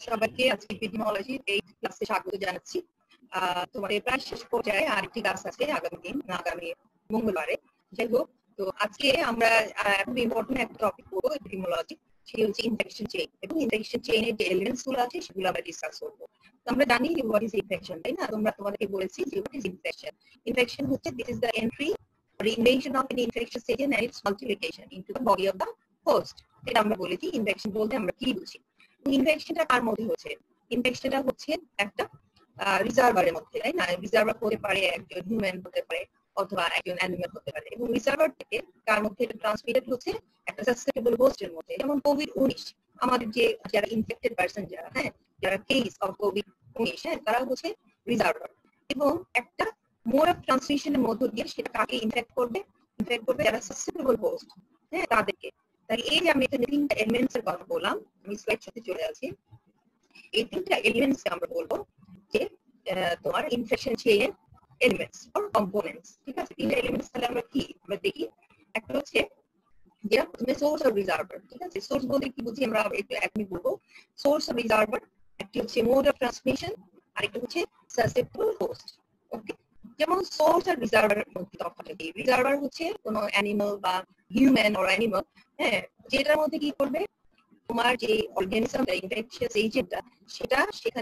সবাইকে আজকে এপিডেমিওলজি এই ক্লাসে স্বাগত জানাচ্ছি। তোমাদের প্রায় শেষ পর্যায়ে আরেকটি ক্লাস আছে আগামী মঙ্গলবারে। যাই হোক, তো আজকে আমরা খুব ইম্পর্টেন্ট একটা টপিক পড়বো এপিডেমিওলজি, সেটি হচ্ছে ইনফেকশন চেইন, এবং ইনফেকশন চেইনের যে এলিমেন্টস গুলো আছে সেগুলো আমরা ডিসকাস করবো। তো আমরা জানি হোয়াট ইজ ইনফেকশন, তাই না? তোমাদেরকে বলেছি যে হোয়াট ইজ ইনফেকশন। ইনফেকশন হচ্ছে this is the entry or invasion of an infectious agent and its multiplication into the body of the host. এটা আমরা বলেছি ইনফেকশন বলতে আমরা কি বুঝি। ইনফেকশনটা কার মধ্যে হচ্ছে? ইনফেকশনটা হচ্ছে একটা রিজার্ভারের মধ্যে, তাই না? রিজার্ভার হতে পারে একজন হিউম্যান, হতে পারে অথবা একজন অ্যানিমাল হতে পারে, এবং রিজার্ভার থেকে কার মধ্যে এটা ট্রান্সমিটেড হচ্ছে? একটা সাসেপ্টেবল হোস্টের মধ্যে। যেমন কোভিড-19, আমাদের যে যারা ইনফেক্টেড পারসন, যারা কেস অফ কোভিড-19, তারা হচ্ছে রিজার্ভার। এবং একটা মোড অফ ট্রান্সমিশনের মধ্য দিয়ে সেটা কাকে ইনফেক্ট করবে যারা সাসেপ্টেবল হোস্ট, তাদেরকে। তাই এই যে আমি এখানে তিনটা এলিমেন্টস এর কথা বললাম, আমি স্লাইড সাথে চলে যাচ্ছি। এই তিনটা এলিমেন্টস আমরা বলবো যে তোমার ইনফেকশন চেইনের এলিমেন্টস অর কম্পোনেন্টস। ঠিক আছে, তিনটা এলিমেন্টস তাহলে আমরা কি আমরা দেখি। একটা হচ্ছে যেটা প্রথমে সোর্স অফ রিজার্ভার। ঠিক আছে, সোর্স বলতে কি বুঝি আমরা একটু এখনই বলবো। সোর্স অফ রিজার্ভার একটি হচ্ছে মোড অফ ট্রান্সমিশন, আর একটা হচ্ছে সাসেপ্টেবল হোস্ট। ওকে, যেমন সোর্স আর রিজার্ভারের মধ্যে তফাৎ কি? রিজার্ভার হচ্ছে কোনো অ্যানিমাল বা হিউম্যান অর অ্যানিমাল, যেটার মধ্যে কি করবে, তোমার যে অর্গানিজমটা, ইনফেকশিয়াস এজেন্টটা, সেটা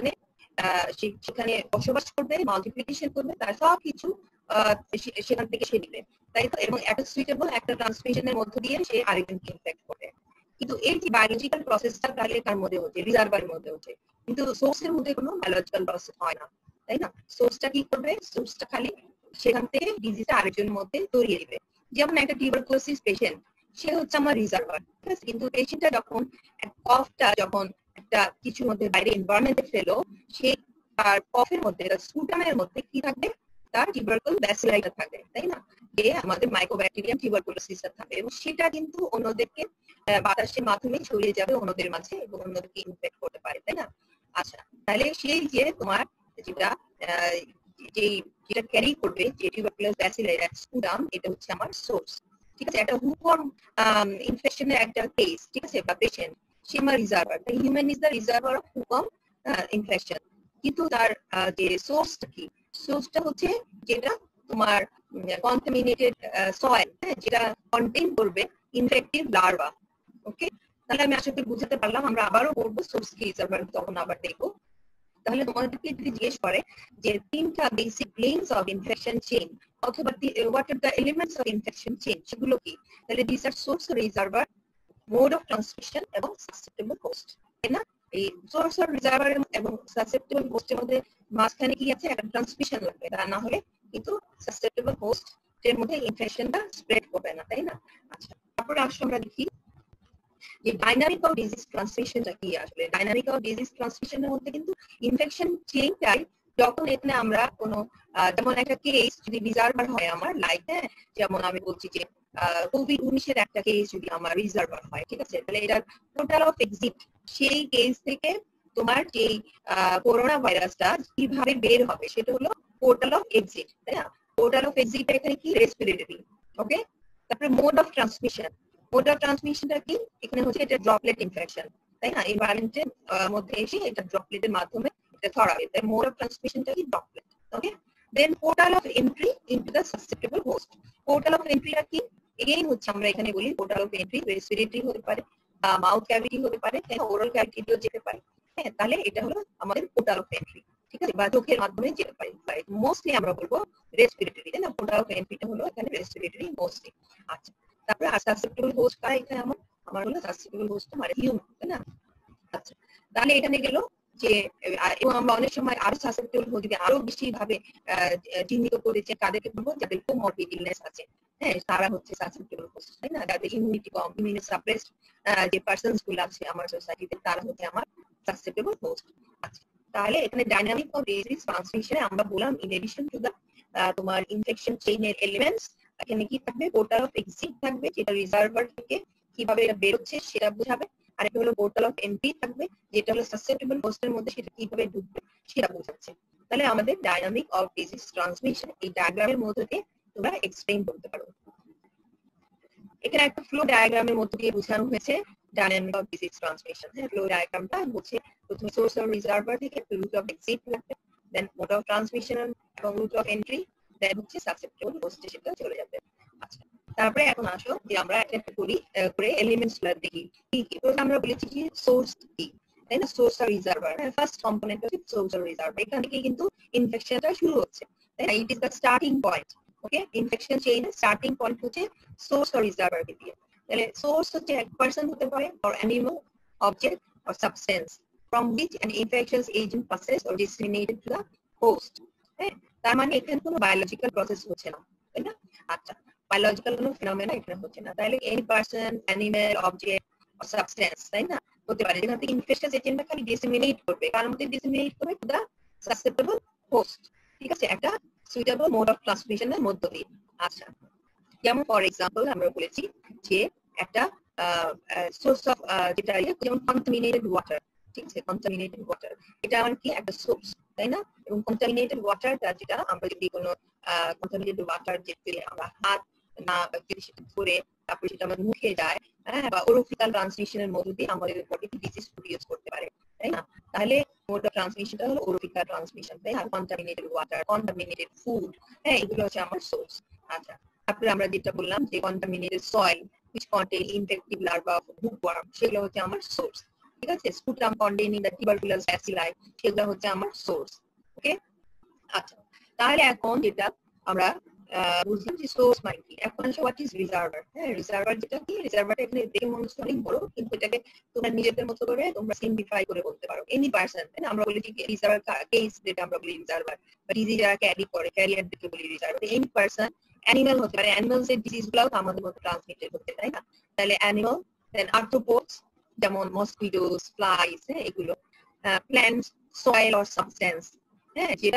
সেখানে বসবাস করবে, মাল্টিপ্লিকেশন করবে, তার সব কিছু সেখান থেকে সে দিবে, তাই তো? এবং একটা সুইটেবল একটা ট্রান্সমিশনের মধ্য দিয়ে সে আরেকজনকে ইনফেক্ট করবে। কিন্তু এই যে বায়োলজিক্যাল প্রসেসটা তাহলে কার মধ্যে হচ্ছে? রিজার্ভারের মধ্যে হচ্ছে। কিন্তু সোর্সের মধ্যে কোনো বায়োলজিক্যাল প্রসেস হয় না, তাই না? সোর্সটা কি করবে? সোর্সটা খালি সেখান থেকে ডিজিজটা আরেকজনের মধ্যে ছড়িয়ে দিবে। যেমন একটা টিউবারকুলোসিস পেশেন্ট, সে হচ্ছে আমার রিজার্ভার, ঠিক আছে? কিন্তু পেশেন্টটা যখন কফটা যখন একটা কিছুর মধ্যে বাইরে এনভায়রনমেন্টে ফেলো, সে তার কফের মধ্যে, তার স্পুটামের মধ্যে কি থাকবে? তার টিউবারকুল ব্যাসিলাইটা থাকবে, তাই না? যে আমাদের মাইক্রোব্যাকটেরিয়াম টিউবারকুলোসিসটা থাকবে, এবং সেটা কিন্তু অন্যদেরকে বাতাসের মাধ্যমে ছড়িয়ে যাবে অন্যদের মাঝে, এবং অন্যদেরকে ইনফেক্ট করতে পারে, তাই না? আচ্ছা, তাহলে সেই যে তোমার যেটা যেটা ক্যারি করবে, যে টিউবারকুলাস ব্যাসিলাই স্পুটাম, এটা হচ্ছে আমার সোর্স। ঠিক আছে, একটা হুপম ইনফেকশনের একটা কেস, ঠিক আছে, বা পেশেন্ট, সে আমার reservoir. Human is the reservoir of হুপম ইনফেকশন। কিন্তু তার যে সোর্সটা কি? সোর্সটা হচ্ছে যেটা তোমার কন্টামিনেটেড সয়েল, যেটা কন্টেইন করবে ইনফেক্টিভ লার্ভা। ওকে, তাহলে আমি আশা করি বুঝাতে পারলাম। আমরা আবারও বলবো সোর্স কি, রিজার্ভার তখন আবার দেখবো। তাহলে তোমাদেরকে যদি জিজ্ঞেস করে যে তিনটা basic links of infection chain, অথবা what are the elements of infection chain, সেগুলো কি? তাহলে this are source, reservoir, mode of transmission এবং সাসেপ্টেবল হোস্ট, তাই না? এই সোর্স আর রিজার্ভার এবং সাসেপ্টেবল হোস্টের মধ্যে মাঝখানে কি আছে? একটা ট্রান্সমিশন লাগবে, তা না হলে কিন্তু সাসেপ্টেবল হোস্ট এর মধ্যে ইনফেকশনটা স্প্রেড করবে না, তাই না? আচ্ছা, তারপরে আসলে আমরা দেখি যে ডাইনামিক অফ ডিজিজ ট্রান্সমিশনটা কি। আসলে ডাইনামিক অফ ডিজিজ ট্রান্সমিশনের মধ্যে কিন্তু ইনফেকশন চেইনটাই, যখন এখানে আমরা কোনো যেমন একটা কেস যদি রিজার্ভার হয় আমার, লাইক, যেমন আমি বলছি যে কোভিড-19 এর একটা কেস যদি আমার রিজার্ভার হয়, ঠিক আছে, তাহলে এটার পোর্টাল অফ এক্সিট, সেই কেস থেকে তোমার যে করোনা ভাইরাসটা কিভাবে বের হবে সেটা হলো পোর্টাল অফ এক্সিট, তাই না? পোর্টাল অফ এক্সিট এখানে কি? রেসপিরেটরি। ওকে, তারপরে mode of transmission. Mode of ট্রান্সমিশনটা কি? এখানে হচ্ছে এটা ড্রপলেট ইনফেকশন, তাই না? এনভায়রনমেন্টের মধ্যে এসে এটা ড্রপলেটের মাধ্যমে এটা ছড়াবে, তাই মোড অফ ট্রান্সমিশনটা কি? Droplet. Okay, then portal of entry into the susceptible host. Portal of এন্ট্রিটা কি? এগেইন হচ্ছে আমরা এখানে বলি পোর্টাল অফ এন্ট্রি রেসপিরেটরি হতে পারে, মাউথ ক্যাভিটি হতে পারে, তাই না? ওরাল ক্যাভিটিও যেতে পারে। হ্যাঁ, তাহলে এটা হলো আমাদের পোর্টাল অফ এন্ট্রি, ঠিক আছে, বা চোখের মাধ্যমে যেতে পারে। মোস্টলি আমরা বলবো রেসপিরেটরি, তাই না? পোর্টাল অফ এন্ট্রিটা হলো এখানে রেসপিরেটরি মোস্টলি। আচ্ছা, তারপরে সাসেপ্টেবল হোস্ট কারা এখানে? আমার হলো সাসেপ্টেবল হোস্ট মানে হিউম্যান, তাই না? আচ্ছা, তাহলে এখানে গেল যে, এবং আমরা অনেক সময় আরো সাসেপ্টেবল হোস্ট যদি আরো বেশি ভাবে চিহ্নিত করেছে, তাদেরকে বলবো যাদের কোমরবিড ইলনেস আছে, তারা হচ্ছে সাসেপ্টেবল হোস্ট, তাই না? যাদের ইমিউনিটি কম, ইমিউনো সাপ্রেসড যে পারসনস গুলো আছে আমার সোসাইটিতে, তারা হচ্ছে আমার সাসেপ্টেবল হোস্ট। আচ্ছা, তাহলে এখানে ডাইনামিক অফ ডিজিজ ট্রান্সমিশনে আমরা বললাম ইন এডিশন টু দা তোমার ইনফেকশন চেইনের এলিমেন্টস, এখানে কি থাকবে? পোর্টাল অফ এক্সিট থাকবে, যেটা রিজার্ভার থেকে কিভাবে এটা বের হচ্ছে সেটা বোঝাবে। আর একটা হলো পোর্টাল অফ এন্ট্রি থাকবে, যেটা হলো সাসেপ্টেবল হোস্টের মধ্যে সেটা কিভাবে ঢুকবে সেটা বোঝাচ্ছে। তাহলে আমাদের ডাইনামিক অফ ডিজিজ ট্রান্সমিশন এই ডায়াগ্রামের মধ্যে দিয়ে তোমরা এক্সপ্লেইন করতে পারো। এখানে একটা ফ্লো ডায়াগ্রামের মধ্যে দিয়ে বোঝানো হয়েছে ডায়নামিক অফ ডিজিজ ট্রান্সমিশন। হ্যাঁ, ফ্লো ডায়াগ্রামটা বলছে প্রথমে সোর্স অফ রিজার্ভার থেকে রুট অফ এক্সিট লাগবে, দেন মোড অফ ট্রান্সমিশন এবং রুট অফ এন্ট্রি, দেন হচ্ছে সাসেপ্টেবল হোস্টে সেটা চলে যাবে। আচ্ছা, তারপরে এখন আসো যে আমরা একটা একটা করি করে এলিমেন্টস গুলো দেখি কি কি। প্রথমে আমরা বলেছি যে সোর্স কি, তাই না? সোর্স আর রিজার্ভার, ফার্স্ট কম্পোনেন্ট হচ্ছে সোর্স আর রিজার্ভার। এখান থেকে কিন্তু ইনফেকশনটা শুরু হচ্ছে, তাই না? It is the starting point. Okay, infection চেইনের স্টার্টিং পয়েন্ট হচ্ছে সোর্স আর রিজার্ভার কে দিয়ে। তাহলে সোর্স হচ্ছে এক পারসন হতে পারে, or animal, object or substance from which an infectious agent passes or disseminated to the host. হ্যাঁ, তার মানে এখানে কোনো বায়োলজিক্যাল প্রসেস হচ্ছে না, তাই না? আচ্ছা, বায়োলজিক্যাল কোনো ফিনোমেনা এখানে হচ্ছে না, তাহলে any person, animal, object or substance, তাই না, হতে পারে যেখান থেকে ইনফেকশন এজেন্টটা খালি ডিসেমিনেট করবে, কার মধ্যে ডিসেমিনেট করবে? To the susceptible host. ঠিক আছে, একটা সুইটেবল মোড অফ ট্রান্সমিশনের মধ্য দিয়ে। আচ্ছা, যেমন ফর এক্সাম্পল আমরা বলেছি যে একটা সোর্স অফ যেটা যেমন কন্টামিনেটেড ওয়াটার। ঠিক আছে, কন্টামিনেটেড ওয়াটার এটা আমার কি একটা সোর্স, তাই না? এবং কন্টামিনেটেড ওয়াটারটা যেটা আমরা যদি কোনো কন্টামিনেটেড ওয়াটার যদি আমরা হাত না যদি সেটা ধরে তারপরে সেটা আমার মুখে যায়, হ্যাঁ, বা ওরোফিক্যাল ট্রান্সমিশনের মধ্য দিয়ে আমাদের বডি ডিজিজ প্রডিউস করতে পারে, তাই না? তাহলে মোড অফ ট্রান্সমিশনটা হলো ওরোফিক্যাল ট্রান্সমিশন, তাই না? কন্টামিনেটেড ওয়াটার, কন্টামিনেটেড ফুড, হ্যাঁ, এগুলো হচ্ছে আমার সোর্স। আচ্ছা, তারপরে আমরা যেটা বললাম যে contaminated soil which contain infective larva of bookworm, সেগুলো হচ্ছে আমার সোর্স। ঠিক আছে, sputum containing the tuberculous bacilli, সেগুলো হচ্ছে আমার সোর্স। ওকে, আচ্ছা, তাহলে এখন যেটা আমরা বুঝলাম যে সোর্স মানে কি। এখন আসলে হোয়াট ইজ রিজার্ভার। হ্যাঁ, রিজার্ভার যেটা কি, রিজার্ভার এখানে দেখে মনে হচ্ছে অনেক বড়, কিন্তু এটাকে তোমরা নিজেদের মতো করে তোমরা সিম্পলিফাই করে বলতে পারো। এনি পারসন, তাই না? আমরা বলি যে রিজার্ভার কেস যেটা আমরা বলি রিজার্ভার, বা ডিজিজ যারা ক্যারি করে ক্যারিয়ারদেরকে বলি রিজার্ভার। এনি পারসন, অ্যানিমাল হতে পারে, অ্যানিমালস এর ডিজিজ গুলাও তো আমাদের মধ্যে ট্রান্সমিটেড হচ্ছে, তাই না? তাহলে অ্যানিমাল, দেন আর্থ্রোপোডস যেমন মসকিটোস, ফ্লাইস, হ্যাঁ, এগুলো। প্ল্যান্টস, সয়েল অর সাবস্টেন্স, হ্যাঁ, যেটা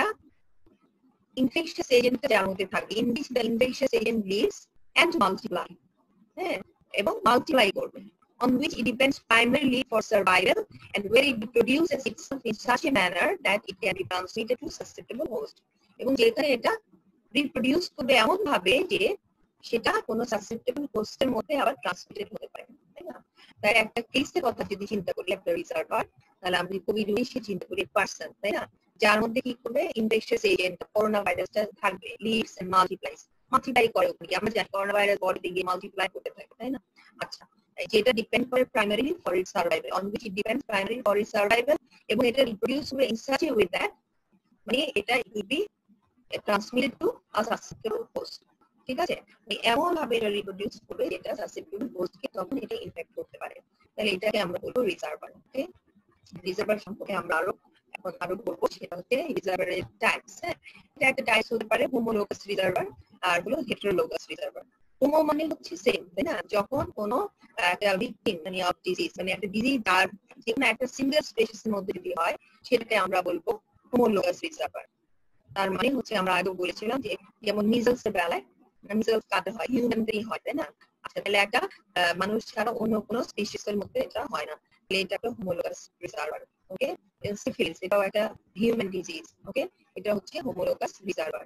infectious agent যার মধ্যে থাকে, in which the infectious agent lives and multiply, হ্যাঁ, এবং multiply করবে, on which it depends primarily for survival and where it reproduces itself in such a manner that it can be transmitted to susceptible host, এবং যেখানে এটা reproduce করবে এমন ভাবে যে সেটা কোনো সাসেপ্টেবল হোস্টের মধ্যে আবার ট্রান্সমিটেড হতে পারে, তাই না? তাই একটা কেসের কথা যদি চিন্তা করি, একটা রিজার্ভার, তাহলে আমরা কোভিড-19 চিন্তা করি পারসন, তাই না, যার মধ্যে কি করবে ইনফেকশাস এজেন্ট করোনা ভাইরাসটা থাকবে, লিভস এন্ড মাল্টিপ্লাইস, মাল্টিপ্লাই করে কি আমরা জানি করোনা ভাইরাস বডিতে গিয়ে মাল্টিপ্লাই করতে থাকে, তাই না? আচ্ছা, যেটা ডিপেন্ড করে primarily for its survival, on which it depends primarily for its survival, এবং এটা রিপ্রোডিউস হবে in such a way that মানে এটা will be transmitted to a susceptible host. ঠিক আছে, এমন ভাবে এটা রিপ্রোডিউস করবে যেটা সাসেপ্টেবল হোস্টকে তখন এটা ইনফেক্ট করতে পারে, তাহলে এটাকে আমরা বলবো রিজার্ভার। ওকে, রিজার্ভার সম্পর্কে আমরা আরো বলবো, সেটা হচ্ছে রিজার্ভারের টাইপস। হ্যাঁ, এটা একটা টাইপস হতে পারে হোমোলোগাস রিজার্ভার আর হলো হেটেরোলোগাস রিজার্ভার। হোমো মানে হচ্ছে সেম, তাই না? যখন কোনো একটা ভিকটিম মানে অফ ডিজিজ, মানে একটা ডিজিজ আর যে কোনো একটা সিঙ্গেল স্পেসিসের মধ্যে যদি হয়, সেটাকে আমরা বলবো হোমোলোগাস রিজার্ভার। তার মানে হচ্ছে আমরা আগে বলেছিলাম যে যেমন মিজলস এর বেলায়, মিজলস কাদের হয়, হিউম্যানদেরই হয়, তাই না? আচ্ছা, তাহলে একটা মানুষ ছাড়া অন্য কোনো স্পিসিসের মধ্যে এটা হয় না, তাহলে এটা একটা হোমোলোগাস রিজার্ভার। ওকে, সিফিলিস এটাও একটা হিউম্যান ডিজিজ। ওকে, এটা হচ্ছে হোমোলোগাস রিজার্ভার।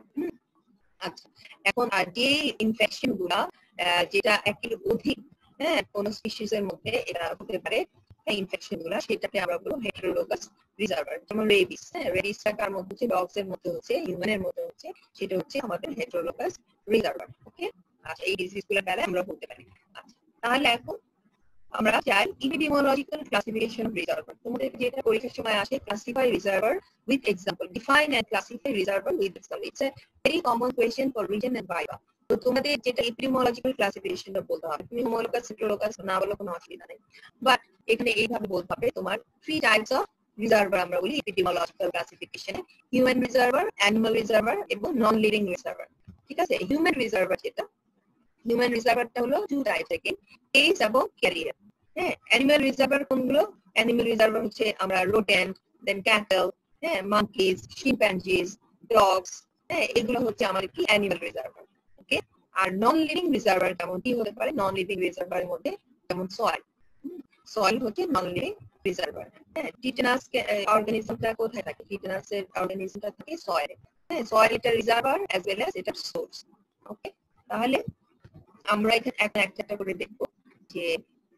আচ্ছা, এখন আর যে ইনফেকশন গুলা যেটা একের অধিক, হ্যাঁ, কোন স্পিসিসের মধ্যে এটা হতে পারে, ইনফেকশন গুলা, সেটাকে আমরা বলবো হেটেরোলোগাস রিজার্ভার। যেমন রেবিস, হ্যাঁ, রেবিসটা কার মধ্যে হচ্ছে, ডগস এর মধ্যে হচ্ছে, হিউম্যানের মধ্যে হচ্ছে, সেটা হচ্ছে আমাদের হেটেরোলোগাস রিজার্ভার। ওকে, আচ্ছা, এই ডিজিজ গুলোর বেলায় আমরা বলতে পারি। আচ্ছা, তাহলে এখন আমরা চাই ইপিডেমিওলজিক্যাল ক্লাসিফিকেশন অফ রিজার্ভার। তোমাদের যেটা পরীক্ষার সময় আসে, classify reservoir with example, define and classify reservoir with example. It's a very common question for reason and viva. তো তোমাদের যেটা এপিডেমিওলজিক্যাল ক্লাসিফিকেশনটা বলতে হবে, তুমি হোমোলোগাস হেটেরোলোগাস না বলে কোনো অসুবিধা নেই, বাট এখানে এইভাবে বলতে হবে তোমার 3 টাইপস অফ রিজার্ভার আমরা বলি এপিডেমিওলজিক্যাল ক্লাসিফিকেশনে: হিউম্যান রিজার্ভার, অ্যানিমাল রিজার্ভার এবং নন লিভিং রিজার্ভার। ঠিক আছে, হিউম্যান রিজার্ভার যেটা, হিউম্যান রিজার্ভারটা হলো 2 টাইপ থেকে, কেস এবং ক্যারিয়ার। হ্যাঁ, অ্যানিমাল রিজার্ভার কোনগুলো? অ্যানিমাল রিজার্ভার হচ্ছে আমরা রোডেন্ট, দেন ক্যাটল, হ্যাঁ, মাঙ্কিজ, শিম্পাঞ্জিজ, ডগস, হ্যাঁ, এগুলো হচ্ছে আমাদের কি অ্যানিমাল রিজার্ভার। ওকে, আর নন লিভিং রিজার্ভার কেমন কি হতে পারে? নন লিভিং রিজার্ভারের মধ্যে যেমন সয়েল, সয়েল হচ্ছে নন লিভিং রিজার্ভার। হ্যাঁ, টিটেনাস অর্গানিজমটা কোথায় থাকে? টিটেনাসের অর্গানিজমটা থাকে সয়েলে। হ্যাঁ, সয়েল এটা রিজার্ভার অ্যাজ ওয়েল অ্যাজ এটা সোর্স। ওকে, তাহলে আমরা এখানে একটা একটা করে দেখবো যে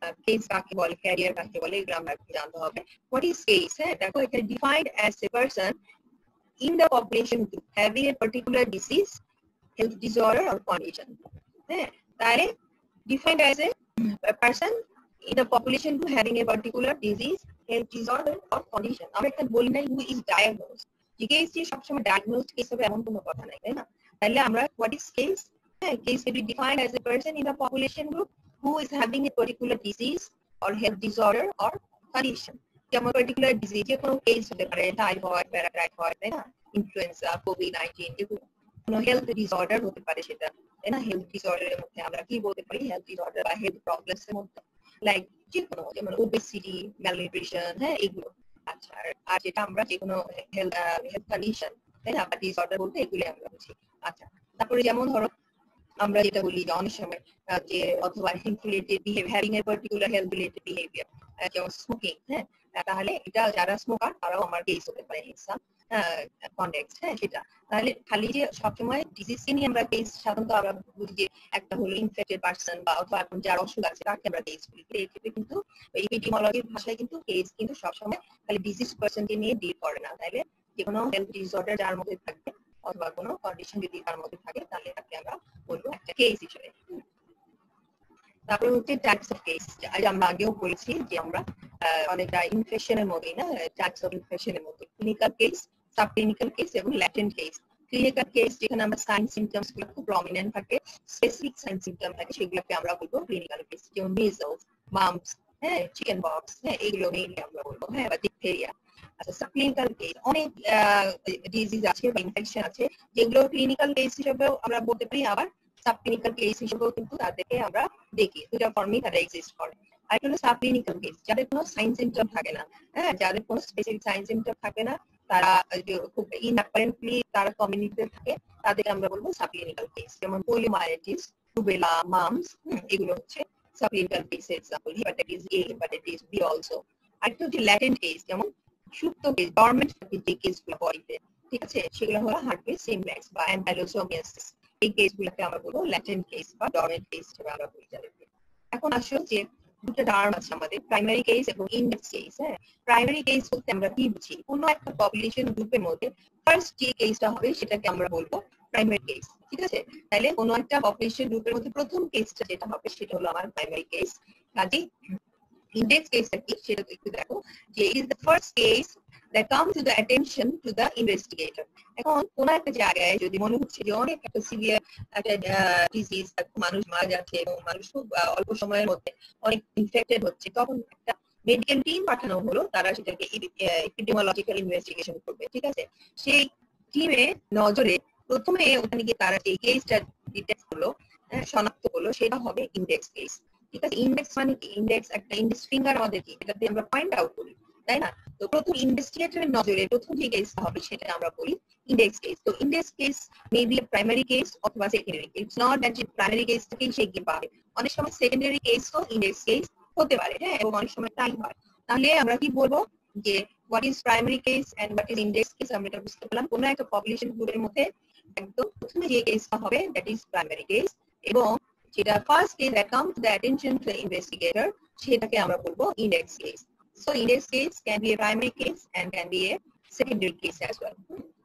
কেস কাকে বলে, ক্যারিয়ার কাকে বলে, এগুলো আমরা জানতে হবে। What is case? হ্যাঁ, দেখো এখানে defined as a person in the population group having a particular disease, health disorder or condition. That is defined as a person in the population group having a particular disease, health disorder or condition. আমরা একটা বলি না who is diagnosed, যে case যে সবসময় diagnosed case হবে এমন কোনো কথা নাই, তাই না? তাহলে আমরা what is case? Case can be defined as a person in the population group who is having a particular disease or health disorder or condition. যেমন পার্টিকুলার ডিজিজ, যে কোনো কেস হতে পারে, টাইফয়েড, প্যারাটাইফয়েড, তাই না, ইনফ্লুয়েঞ্জা, কোভিড-19, কোনো health disorder হতে পারে সেটা, তাই না? হেলথ ডিসঅর্ডারের মধ্যে আমরা কি বলতে পারি? হেলথ ডিসঅর্ডার বা হেলথ প্রবলেমস এর মধ্যে লাইক যে কোনো, যেমন ওবেসিটি, ম্যালনিউট্রিশন, হ্যাঁ, এগুলো। আচ্ছা, আর যেটা আমরা যে কোনো হেলথ কন্ডিশন, তাই না, বা ডিসঅর্ডার বলতে এগুলো আমরা বুঝি। আচ্ছা, তারপরে যেমন ধরো আমরা যেটা বলি যে অনেক সময় যে অথবা health related behaviour, having a particular health related behaviour, যেমন স্মোকিং, হ্যাঁ, তাহলে এটা যারা স্মোকার তারাও আমার কেস হতে পারে ইনসাম কনটেক্সট, হ্যাঁ, সেটা। তাহলে খালি যে সবসময় ডিজিজকে নিয়ে আমরা কেস, সাধারণত আমরা বুঝি যে একটা হলো ইনফেক্টেড পারসন বা অথবা এখন যার অসুখ আছে তাকে আমরা কেস বলি। এক্ষেত্রে কিন্তু এপিডেমিওলজির ভাষায় কিন্তু কেস কিন্তু সবসময় খালি ডিজিজ পারসনকে নিয়ে ডিল করে না। তাহলে যে কোনো হেলথ ডিসঅর্ডার যার মধ্যে থাকবে অথবা কোনো কন্ডিশন যদি তার মধ্যে থাকে তাহলে তাকে আমরা বলবো একটা কেস হিসেবে। তারপরে হচ্ছে টাইপস অফ কেস, আমরা আগেও বলেছি যে আমরা অনেকটা ইনফেকশনের মধ্যে, না, টাইপস অফ ইনফেকশনের মধ্যে clinical case, sub clinical case এবং ল্যাটেন্ট কেস। ক্লিনিক্যাল কেস যেখানে আমরা সাইন সিমটমস গুলো খুব প্রমিনেন্ট থাকে, স্পেসিফিক সাইন সিমটম থাকে, সেগুলোকে আমরা বলবো ক্লিনিক্যাল কেস, যেমন মিজলস, মাম্পস, হ্যাঁ, চিকেন পক্স, হ্যাঁ, এগুলো মেইনলি আমরা বলবো, হ্যাঁ, বা ডিপথেরিয়া। আচ্ছা, সাব ক্লিনিক্যাল কেস অনেক ডিজিজ আছে বা ইনফেকশন আছে যেগুলো ক্লিনিক্যাল কেস হিসেবেও আমরা বলতে পারি, আবার সাব ক্লিনিক্যাল কেস হিসেবেও কিন্তু তাদেরকে আমরা দেখি, দুটা ফর্মই তারা এক্সিস্ট করে। আর একটা হলো সাব ক্লিনিক্যাল কেস, যাদের কোনো সাইন সিমটম থাকে না, হ্যাঁ, যাদের কোনো স্পেসিফিক সাইন সিমটম থাকে না, তারা খুব ইনঅ্যাপারেন্টলি তারা কমিউনিটিতে থাকে, তাদেরকে আমরা বলবো সাব ক্লিনিক্যাল কেস। যেমন পোলিওমাইলাইটিস, রুবেলা, মাম্পস, এগুলো হচ্ছে sub clinical case example. Hepatitis A, hepatitis B also. আরেকটা হচ্ছে ল্যাটেন্ট কেস, যেমন সুপ্ত কেস, ডরমেন্ট যে কেসগুলো বডিতে, ঠিক আছে, সেগুলো হলো হার্পিস সিমপ্লেক্স বা অ্যানটাইলোসোমিয়াসিস। এই কেসগুলোকে আমরা বলবো ল্যাটেন্ট কেস বা ডরমেন্ট কেস হিসেবে আমরা বলি যাদেরকে। এখন আসো যে দুটো টার্ম আছে আমাদের, প্রাইমারি কেস এবং ইন্ডেক্স কেস। হ্যাঁ, প্রাইমারি কেস বলতে আমরা কি বুঝি? কোনো একটা পপুলেশন গ্রুপের মধ্যে ফার্স্ট যে কেসটা হবে সেটাকে আমরা বলবো প্রাইমারি কেস, ঠিক আছে? তাহলে কোনো একটা পপুলেশন গ্রুপের মধ্যে প্রথম কেসটা যেটা হবে সেটা হলো আমার প্রাইমারি কেস। কাজেই index case কি সেটা একটু দেখো, যে is the first case that comes to the attention to the investigator. এখন কোন একটা জায়গায় যদি মনে হচ্ছে যে অনেক একটা সিভিয়ার একটা ডিজিজ, মানুষ মারা যাচ্ছে এবং মানুষ খুব অল্প সময়ের মধ্যে অনেক ইনফেক্টেড হচ্ছে, তখন একটা মেডিকেল টিম পাঠানো হলো, তারা সেটাকে এপিডেমিওলজিক্যাল ইনভেস্টিগেশন করবে, ঠিক আছে? সেই টিমে নজরে প্রথমে ওখানে গিয়ে তারা যে কেসটা ডিটেক্ট করলো, শনাক্ত করলো, সেটা হবে ইন্ডেক্স কেস, ঠিক আছে? ইন্ডেক্স মানে কি? ইন্ডেক্স একটা ইন্ডেক্স ফিঙ্গার আমাদের কি, এটা দিয়ে আমরা পয়েন্ট আউট করি, তাই না? তো প্রথম ইনভেস্টিগেটরের নজরে প্রথম যে কেসটা হবে সেটা আমরা বলি ইন্ডেক্স কেস। তো index case may be primary case অথবা সেকেন্ডারি। ইটস নট দ্যাট যে প্রাইমারি কেস থেকেই সে গিয়ে পাবে, অনেক সময় সেকেন্ডারি কেসও ইন্ডেক্স কেস হতে পারে, হ্যাঁ, এবং অনেক সময় টাইম হয়। তাহলে আমরা কি বলবো যে what is primary case and what is index case? আমরা এটা বুঝতে পারলাম। কোনো একটা পপুলেশন গ্রুপের মধ্যে একদম প্রথমে যে কেসটা হবে দ্যাট ইজ প্রাইমারি কেস, এবং যেটা first case that comes to the attention to the investigator সেটাকে আমরা বলবো index case. So index case can be a primary case and can be a secondary case as well.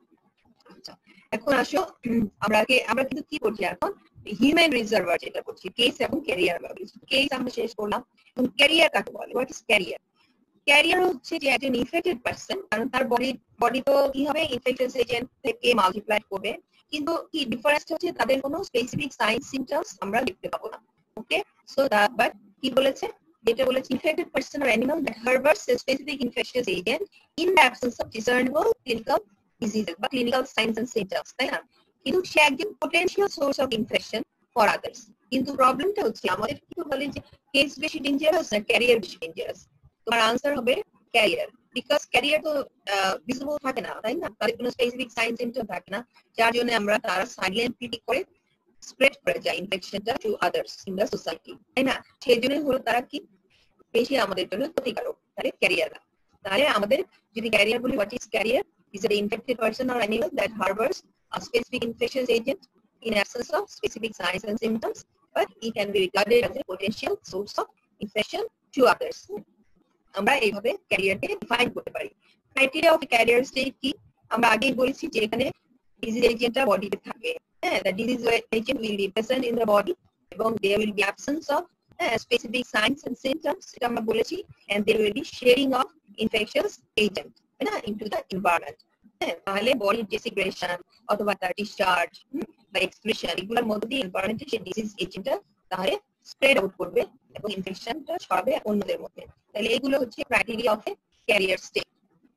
এখন আসো আমরা কিন্তু কি করছি এখন? হিউম্যান রিজার্ভার যেটা করছি, কেস এবং ক্যারিয়ার। কেস আমরা শেষ করলাম, এবং ক্যারিয়ার কাকে বলে? What is career? ক্যারিয়ার হচ্ছে যে একজন ইনফেক্টেড পারসন, কারণ তার বডি তো কি হবে, ইনফেকশন এজেন্ট থেকে মাল্টিপ্লাই করবে, কিন্তু কি ডিফারেন্স হচ্ছে তাদের কোনো স্পেসিফিক সাইন সিমটমস আমরা দেখতে পাবো না। ওকে, সো বাট কি বলেছে, যেটা বলেছে infected person or animal that harbours a specific infectious agent in the absence of discernible clinical diseases বা ক্লিনিক্যাল সাইনস এন্ড সিমটমস, তাই না? কিন্তু সে একজন potential source of infection for others. কিন্তু প্রবলেমটা হচ্ছে আমাদের কিন্তু বলে যে কেস বেশি ডেঞ্জারাস না ক্যারিয়ার বেশি ডেঞ্জারাস? তোমার আনসার হবে ক্যারিয়ার, বিকজ ক্যারিয়ার তো ভিজিবল থাকে না, তাই না? তাদের কোনো স্পেসিফিক সাইন সিমটম থাকে না, যার জন্য আমরা তারা সাইলেন্টলি করে স্প্রেড করে যায় ইনফেকশনটা to others in the society, তাই না? সেই জন্য হলো তারা কি বেশি আমাদের জন্য ক্ষতিকারক, তাহলে ক্যারিয়ার। তাহলে আমাদের যদি ক্যারিয়ার বলি, what is carrier? Is an infected person or animal that harbors a specific infectious agent in absence of specific signs and symptoms, but it can be regarded as a potential source of infection to others. আমরা এইভাবে ক্যারিয়ারকে define করতে পারি। Criteria of career state কি? আমরা আগেই বলেছি যে এখানে ডিজিজ এজেন্টটা বডিতে থাকে। হ্যাঁ, the disease agent will be present in the body এবং there will be absence of specific signs and symptoms, এটা আমরা বলেছি, and there will be sharing of infectious agent into the environment. হ্যাঁ, তাহলে বডির যে সিক্রেশন অথবা তার ডিসচার্জ বা এক্সপ্রেশন এগুলোর মধ্যে দিয়ে এনভায়রনমেন্টে সেই ডিজিজ এজেন্টটা তাহলে স্প্রেড আউট করবে এবং ইনফেকশনটা ছড়াবে অন্যদের মধ্যে। তাহলে এগুলো হচ্ছে criteria of a carrier state.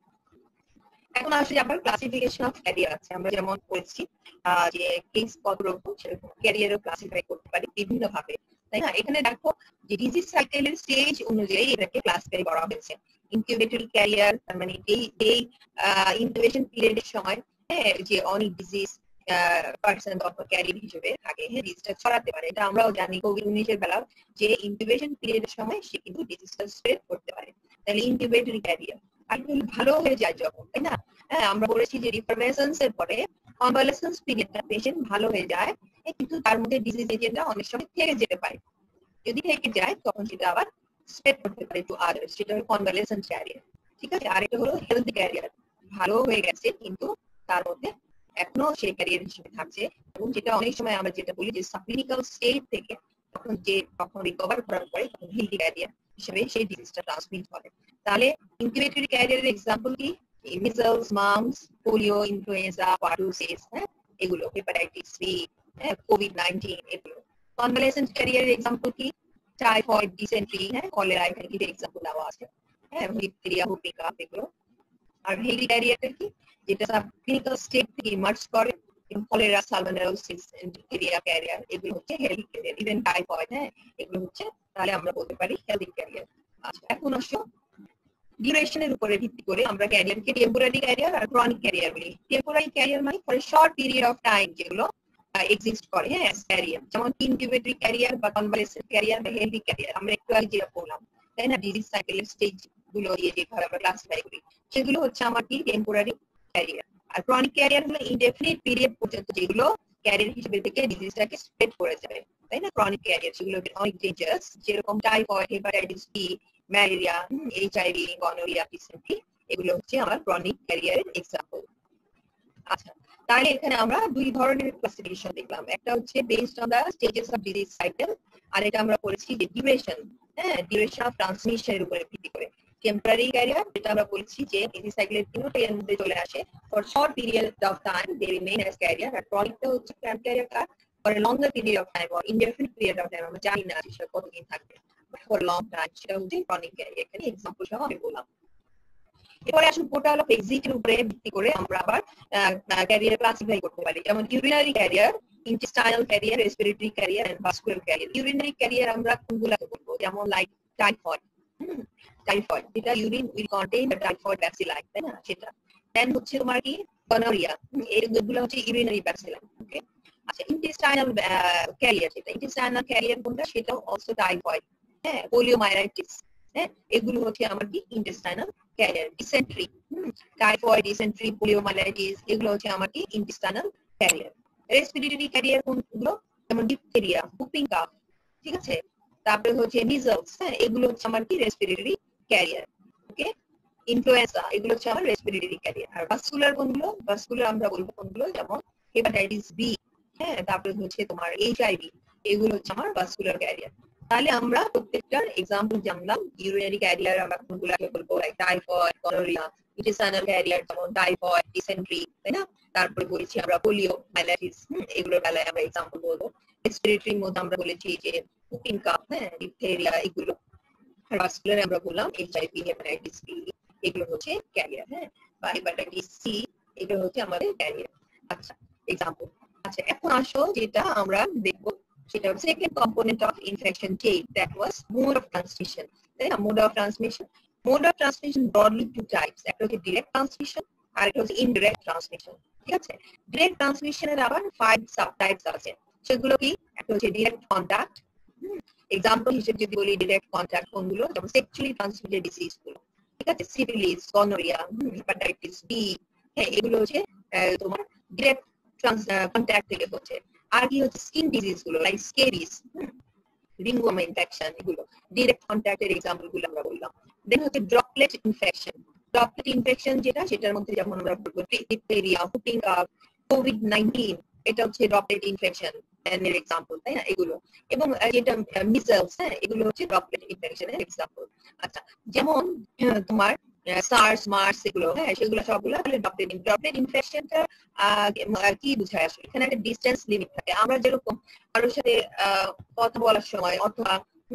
এখন আসলে আবার ক্লাসিফিকেশন অফ ক্যারিয়ার আছে। আমরা যেমন বলেছি যে কেস কত রকম, সেরকম ক্যারিয়ারও ক্লাসিফাই করতে পারি বিভিন্ন ভাবে, তাই না? এখানে দেখো যে ডিজিজ সাইকেলের স্টেজ অনুযায়ী এটাকে ক্লাসিফাই করা হয়েছে। ইনকিউবেটরি ক্যারিয়ার, তার মানে এই ইনকিউবেশন পিরিয়ডের সময় যে অনেক ডিজিজ পার্সন তখন ক্যারিয়ার হিসেবে থাকে, ডিজিজটা ছড়াতে পারে। এটা আমরাও জানি কোভিড-19 এর বেলা যে ইনকিউবেশন পিরিয়ডের সময় সে কিন্তু ডিজিজটা স্প্রেড করতে পারে। তাহলে ইনকিউবেটরি ক্যারিয়ার আর ভালো হয়ে যায় যখন, তাই না? হ্যাঁ, আমরা বলেছি যে রিফারমেশনস এর পরে কনভালেসেন্স পিরিয়ডটা পেশেন্ট ভালো হয়ে যায়, কিন্তু তার মধ্যে ডিজিজ এজেন্টটা অনেক সময় থেকে যেতে পারে। যদি থেকে যায় তখন সেটা আবার স্প্রেড করতে পারে টু আদার্স, সেটা হলো কনভালেসেন্স ক্যারিয়ার। ঠিক আছে, আরেকটা হলো হেলথি ক্যারিয়ার, ভালো হয়ে গেছে কিন্তু তার মধ্যে এখনো সেই ক্যারিয়ার হিসেবে থাকছে, এবং যেটা অনেক সময় আমরা যেটা বলি যে সাবক্লিনিক্যাল স্টেজ থেকে তখন রিকভার করার পরে তখন হেলথি ক্যারিয়ার হিসেবে সেই ডিজিজটা ট্রান্সমিট করে। তাহলে ইনকিউবেটরি ক্যারিয়ারের এক্সাম্পল কি? Measles, mumps, polio, influenza, pertussis, এগুলো, হেপাটাইটিস বি, কোভিড-19 এগুলো। কনভালেসেন্ট ক্যারিয়ারের এক্সাম্পল কি? টাইফয়েড, ডিসেন্ট্রি, কলেরা, এখানে কিছু এক্সাম্পল দেওয়া আছে, ডিপথেরিয়া, হুপিং কাফ এগুলো। আর হেলথি ক্যারিয়ারটা কি? যেটা সাবক্লিনিক্যাল স্টেট থেকে ইমার্জ করে, কলেরা, সালমোনেলোসিস, ডিপথেরিয়া ক্যারিয়ার, এগুলো হচ্ছে হেলথি ক্যারিয়ার। ইভেন টাইফয়েড, এগুলো হচ্ছে, তাহলে আমরা বলতে পারি হেলথি ক্যারিয়ার। আচ্ছা, এখন আসো ডিউরেশনের উপরে ভিত্তি করে আমরা ক্যারিয়ারকে টেম্পোরারি ক্যারিয়ার আর ক্রনিক ক্যারিয়ার বলি। টেম্পোরারি ক্যারিয়ার মানে for short period of time যেগুলো এক্সিস্ট করে, ক্যারিয়ার, যেমন ইনকিউবেটরি ক্যারিয়ার বা কনভালেসেন্ট ক্যারিয়ার বা হেলথি ক্যারিয়ার। আমরা একটু আগে যেটা বললাম, তাই না, ডিজিজ সাইকেলের স্টেজ গুলো দিয়ে যেভাবে আমরা ক্লাসিফাই করি, সেগুলো হচ্ছে আমার কি টেম্পোরারি ক্যারিয়ার। আর ক্রনিক ক্যারিয়ার হলো ইনডেফিনিট পিরিয়ড পর্যন্ত যেগুলো ক্যারিয়ার হিসেবে থেকে ডিজিজটাকে স্প্রেড করে যাবে, তাই না? ক্রনিক ক্যারিয়ার সেগুলো অনেক ডেঞ্জারাস, যেরকম typhoid, hepatitis B, malaria, HIV, gonorrhoea, dysentery, এগুলো হচ্ছে আমার ক্রনিক ক্যারিয়ারের এক্সাম্পল। আচ্ছা, তাহলে এখানে আমরা দুই ধরনের ক্লাসিফিকেশন দেখলাম। একটা হচ্ছে based on the stages of disease cycle, আর এটা আমরা বলেছি যে ডিউরেশন, ডিউরেশন অফ ট্রান্সমিশনের উপরে ভিত্তি করে। টেম্পোরারি ক্যারিয়ার, যেটা আমরা বলেছি যে ডিজিজ সাইকেলের তিনটা এর মধ্যে চলে আসে, for short period of time they remain as carrier. আর ক্রনিকটা হচ্ছে ক্যারিয়ার কার for a longer period of time or indefinite period of time, আমরা জানি না সেটা কতদিন থাকবে, ফর লং টাইম, সেটা হচ্ছে ক্রনিক ক্যারিয়ার। এখানে এক্সাম্পল সহ আমি বললাম। এবারে আসুন পোর্টাল অফ এক্সিটের উপরে ভিত্তি করে আমরা আবার ক্যারিয়ার ক্লাসিফাই করতে পারি, যেমন urinary carrier, intestinal carrier, respiratory carrier and vascular carrier. Urinary carrier আমরা কোনগুলোকে বলবো? যেমন লাইক টাইফয়েড, যেটা urine will contain the typhoid bacilli, তাই না, সেটা। দেন হচ্ছে তোমার কি গনোরিয়া, এইগুলো হচ্ছে ইউরিনারি ব্যাসিলাই। ওকে, আচ্ছা, ইন্টেস্টাইনাল ক্যারিয়ার, যেটা ইন্টেস্টাইনাল ক্যারিয়ার কোনটা? সেটাও অলসো টাইফয়েড, পোলিওমাইলাইটিস, এগুলো হচ্ছে আমার কি intestinal carrier. Dysentery, typhoid, dysentery, poliomyelitis, এগুলো হচ্ছে আমার কি ইন্টেস্টাইনাল ক্যারিয়ার। রেসপিরেটরি ক্যারিয়ার কোনগুলো? যেমন ডিপথেরিয়া, হুপিং কাফ, ঠিক আছে, তারপরে হচ্ছে মিজলস, এগুলো হচ্ছে আমার কি রেসপিরেটরি ক্যারিয়ার। ওকে, ইনফ্লুয়েঞ্জা, এগুলো হচ্ছে আমার রেসপিরেটরি ক্যারিয়ার। আর ভাস্কুলার কোনগুলো? ভাস্কুলার আমরা বলবো কোনগুলো? যেমন হেপাটাইটিস বি, তারপরে হচ্ছে তোমার এইচআইভি, এগুলো হচ্ছে আমার ভাস্কুলার ক্যারিয়ার। তাহলে আমরা প্রত্যেকটার এক্সাম্পল জানলাম। ইউরিনারি ক্যারিয়ার আমরা কোনগুলোকে বলবো? Like typhoid, gonorrhoea. Intestinal carrier যেমন টাইফয়েড, ডিসেন্ট্রি, তাই না? তারপরে বলেছি আমরা পোলিও মাইলাইটিস, এগুলোর বেলায় আমরা এক্সাম্পল বলবো। রেসপিরেটরির মধ্যে আমরা বলেছি যে হুপিং কাফ, ডিপথেরিয়া, এগুলো। আর ভাস্কুলারে আমরা বললাম এইচআইভি, হেপাটাইটিস বি, এগুলো হচ্ছে ক্যারিয়ার, বা হেপাটাইটিস সি, এগুলো হচ্ছে আমাদের ক্যারিয়ার। আচ্ছা, এক্সাম্পল। আচ্ছা, এখন আসো যেটা আমরা দেখবো, সেটা হচ্ছে second component of infection chain, that was mode of transmission, তাই না? Mode of transmission, mode of transmission broadly two types, একটা হচ্ছে ডিরেক্ট ট্রান্সমিশন আর একটা হচ্ছে ইনডিরেক্ট ট্রান্সমিশন, ঠিক আছে? ডিরেক্ট ট্রান্সমিশনের আবার 5 সাবটাইপস আছে, সেগুলো কি? একটা হচ্ছে ডিরেক্ট কন্টাক্ট। এক্সাম্পল হিসেবে যদি বলি ডিরেক্ট কন্টাক্ট কোনগুলো? যেমন সেক্সুয়ালি ট্রান্সমিটেড ডিজিজ গুলো, ঠিক আছে, সিফিলিস, গনোরিয়া, হেপাটাইটিস বি, এগুলো হচ্ছে তোমার ডিরেক্ট কন্টাক্ট থেকে হচ্ছে। আর কি হচ্ছে? স্কিন ডিজিজ গুলো লাইক স্কেবিস, রিংওয়ার্ম ইনফেকশন, এগুলো ডিরেক্ট কন্ট্যাক্টের এক্সাম্পল গুলো আমরা বললাম। দেন হচ্ছে ড্রপলেট ইনফেকশন। ড্রপলেট ইনফেকশন যেটা, সেটার মধ্যে যেমন আমরা বলবো ডিপথেরিয়া, হুপিং কাফ, কোভিড-19, এটা হচ্ছে ড্রপলেট ইনফেকশন এর এক্সাম্পল, তাই না? এগুলো এবং যেটা মিজলস, হ্যাঁ, এগুলো হচ্ছে ড্রপলেট ইনফেকশনের এক্সাম্পল। আচ্ছা, যেমন তোমার সার্স, মার্স, এগুলো, হ্যাঁ, সেগুলো সবগুলো ড্রপলেট ইনফেকশনটা কি বোঝায় আসলে? এখানে একটা ডিস্টেন্স লিমিট থাকে। আমরা যেরকম কারোর সাথে কথা বলার সময় অথবা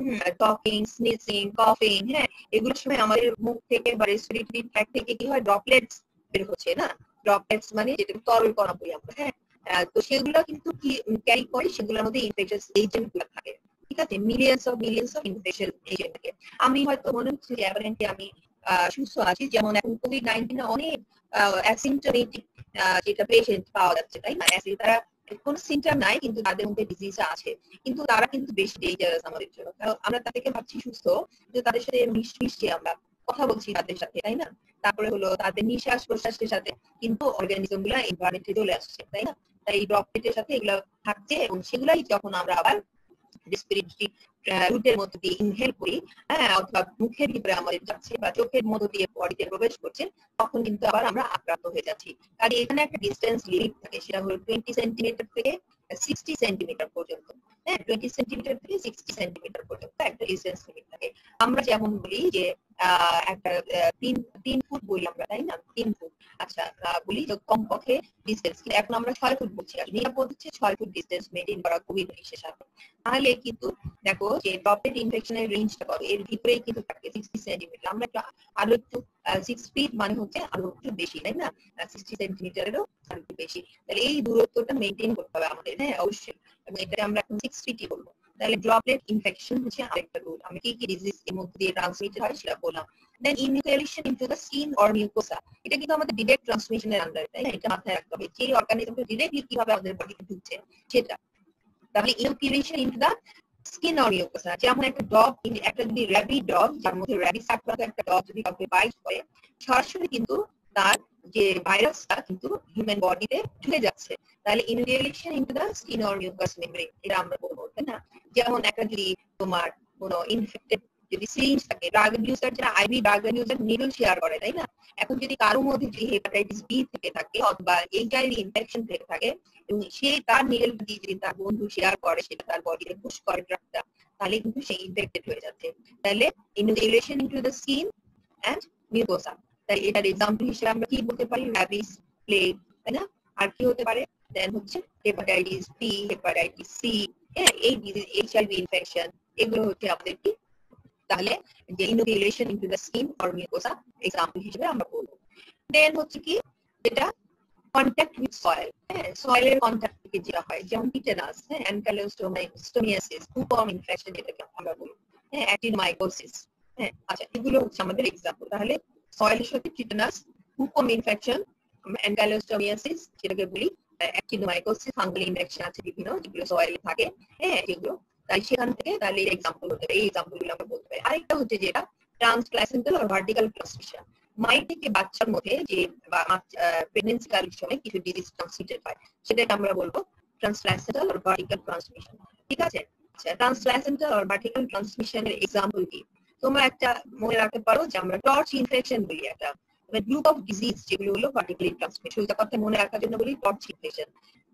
টকিং, স্নিচিং, কফিং, হ্যাঁ, এগুলোর সময় আমাদের মুখ থেকে বা রেসপিরেটরি ট্র্যাক্ট থেকে কি হয়, ড্রপলেটস বের হচ্ছে না? ড্রপলেটস মানে যেটা তরল কণা বলি আমরা, হ্যাঁ। তো সেগুলো কিন্তু কি ক্যারি করে, সেগুলোর মধ্যে ইনফেকশন এজেন্ট গুলো থাকে, ঠিক আছে? মিলিয়ন্স অফ ইনফেকশন এজেন্ট থাকে। আমি হয়তো মনে হচ্ছে যে অ্যাপারেন্টলি আমি সুস্থ আছি, যেমন এখন কোভিড-19 অনেক অ্যাসিম্পটোমেটিক যেটা পেশেন্ট পাওয়া যাচ্ছে, তাই না? তারা কোনো সিমটম নাই কিন্তু তাদের মধ্যে ডিজিজ আছে, কিন্তু তারা কিন্তু বেশি ডেঞ্জারাস আমাদের জন্য। আমরা তাদেরকে ভাবছি সুস্থ, যে তাদের সাথে মিশছি, আমরা কথা বলছি তাদের সাথে, তাই না? তারপরে হলো তাদের নিঃশ্বাস প্রশ্বাসের সাথে কিন্তু অর্গানিজম গুলা এনভায়রনমেন্টে চলে আসছে, তাই না? তাই এই ড্রপলেটের সাথে এগুলা থাকছে এবং সেগুলাই যখন আমরা আবার রেসপিরেটরি রুটের মধ্যে দিয়ে ইনহেল করি, হ্যাঁ, অথবা মুখের ভিতরে আমাদের যাচ্ছে বা চোখের মধ্যে দিয়ে বডিতে প্রবেশ করছে, তখন কিন্তু আবার আমরা আক্রান্ত হয়ে যাচ্ছি। আর এখানে একটা ডিস্টেন্স লিমিট থাকে, সেটা হলো 20 সেন্টিমিটার থেকে 60 সেন্টিমিটার পর্যন্ত, হ্যাঁ, 20 সেন্টিমিটার থেকে 60 সেন্টিমিটার পর্যন্ত একটা ডিস্টেন্স লিমিট থাকে। আমরা যেমন বলি যে একটা 3 ফুট বলি আমরা, তাই না? 3 ফুট, আচ্ছা, বলি যে কমপক্ষে ডিস্টেন্স, এখন আমরা 6 ফুট বলছি, আর নিরাপদ হচ্ছে 6 ফুট ডিস্টেন্স মেনটেন করা কোভিড-19 সাথে। তাহলে কিন্তু দেখো যে ড্রপলেট ইনফেকশনের রেঞ্জটা কত, এর ভিতরেই কিন্তু থাকে 60 সেন্টিমিটার। আমরা আরো একটু 6 ফিট মানে হচ্ছে আরো একটু বেশি, তাই না? 60 সেন্টিমিটারেরও আরো একটু বেশি। তাহলে এই দূরত্বটা মেনটেন করতে হবে আমাদের, হ্যাঁ, অবশ্যই। এবং এটা আমরা এখন 6 ফিটই বলবো। তাহলে ড্রপলেট ইনফেকশন হচ্ছে আরেকটা রুট। আমি কি কি ডিজিজ এর মধ্যে দিয়ে ট্রান্সমিটেড হয় সেটা বললাম। Then inhalation into the skin or mucosa, এটা কিন্তু আমাদের ডিরেক্ট ট্রান্সমিশনের আন্ডারে, তাই না? এটা মাথায় রাখতে হবে যে অর্গানিজমটা ডিরেক্টলি কিভাবে আমাদের বডিতে ঢুকছে সেটা। তাহলে inoculation into the skin or mucosa, যেমন একটা ডগ, একটা যদি র্যাবিড ডগ, যার মধ্যে র্যাবিস আক্রান্ত একটা ডগ যদি কাউকে বাইট করে, সরাসরি কিন্তু তার যে ভাইরাসটা কিন্তু হিউম্যান বডিতে ঢুকে যাচ্ছে। তাহলে inoculation into the skin or mucous membrane, এটা আমরা বলবো, তাই না? যেমন একটা যদি তোমার কোনো ইনফেক্টেড যদি সিরিঞ্জ থাকে, ড্রাগ ইউজার, যারা IV drug user needle share করে, তাই না? এখন যদি কারোর মধ্যে যদি হেপাটাইটিস বি থেকে থাকে অথবা এইচআইভি ইনফেকশন থেকে থাকে এবং সে তার নিডল দিয়ে যদি তার বন্ধু শেয়ার করে, সেটা তার বডিতে পুশ করে ড্রাগটা, তাহলে কিন্তু সে ইনফেক্টেড হয়ে যাচ্ছে। তাহলে inoculation into the skin and mucosa, তাই এটার এক্সাম্পল হিসেবে আমরা কি বলতে পারি? র্যাবিস, প্লেগ, তাই না? আর কি হতে পারে? দেন হচ্ছে হেপাটাইটিস বি, হেপাটাইটিস সি, হ্যাঁ, এই ডিজিজ, এইচআইভি ইনফেকশন, এগুলো হচ্ছে আমাদের কি, তাহলে যে inoculation into the skin or mucosa example হিসেবে আমরা বলবো। দেন হচ্ছে কি, যেটা কন্ট্যাক্ট উইথ সয়েল, হ্যাঁ, সয়েলের কন্ট্যাক্ট থেকে যেটা হয়, যেমন টিটেনাস, হ্যাঁ, অ্যানকাইলোস্টোমিয়াসিস, বুকওয়ার্ম ইনফেকশন যেটাকে আমরা বলি, হ্যাঁ, অ্যাক্টিনোমাইকোসিস, হ্যাঁ, আচ্ছা, এগুলো হচ্ছে আমাদের এক্সাম্পল। তাহলে সয়েলের সাথে টিটেনাস, বুকওয়ার্ম ইনফেকশন, অ্যানকাইলোস্টোমিয়াসিস যেটাকে বলি, অ্যাক্টিনোমাইকোসিস, ফাঙ্গাল ইনফেকশন আছে বিভিন্ন, যেগুলো সয়েলে থাকে, হ্যাঁ, যেগুলো, তাই সেখান থেকে তাহলে এর এক্সাম্পল হতে পারে, এই এক্সাম্পল গুলো আমরা বলতে পারি। আরেকটা হচ্ছে যেটা ট্রান্সপ্ল্যাসেন্টাল আর ভার্টিক্যাল ট্রান্সমিশন, মায়ের থেকে বাচ্চার মধ্যে যে প্রেগন্যান্সি কালীন সময় কিছু ডিজিজ ট্রান্সমিটেড হয়, সেটাকে আমরা বলবো ট্রান্সপ্ল্যাসেন্টাল আর ভার্টিক্যাল ট্রান্সমিশন, ঠিক আছে? আচ্ছা, ট্রান্সপ্ল্যাসেন্টাল আর ভার্টিক্যাল ট্রান্সমিশনের এক্সাম্পল কি? তোমরা একটা মনে রাখতে পারো যে আমরা টর্চ ইনফেকশন বলি, একটা গ্রুপ অফ ডিজিজ যেগুলো হলো ভার্টিক্যালি ট্রান্সমিটেড, সেটা কথা মনে রাখার জন্য বলি টর্চ ইনফেকশন।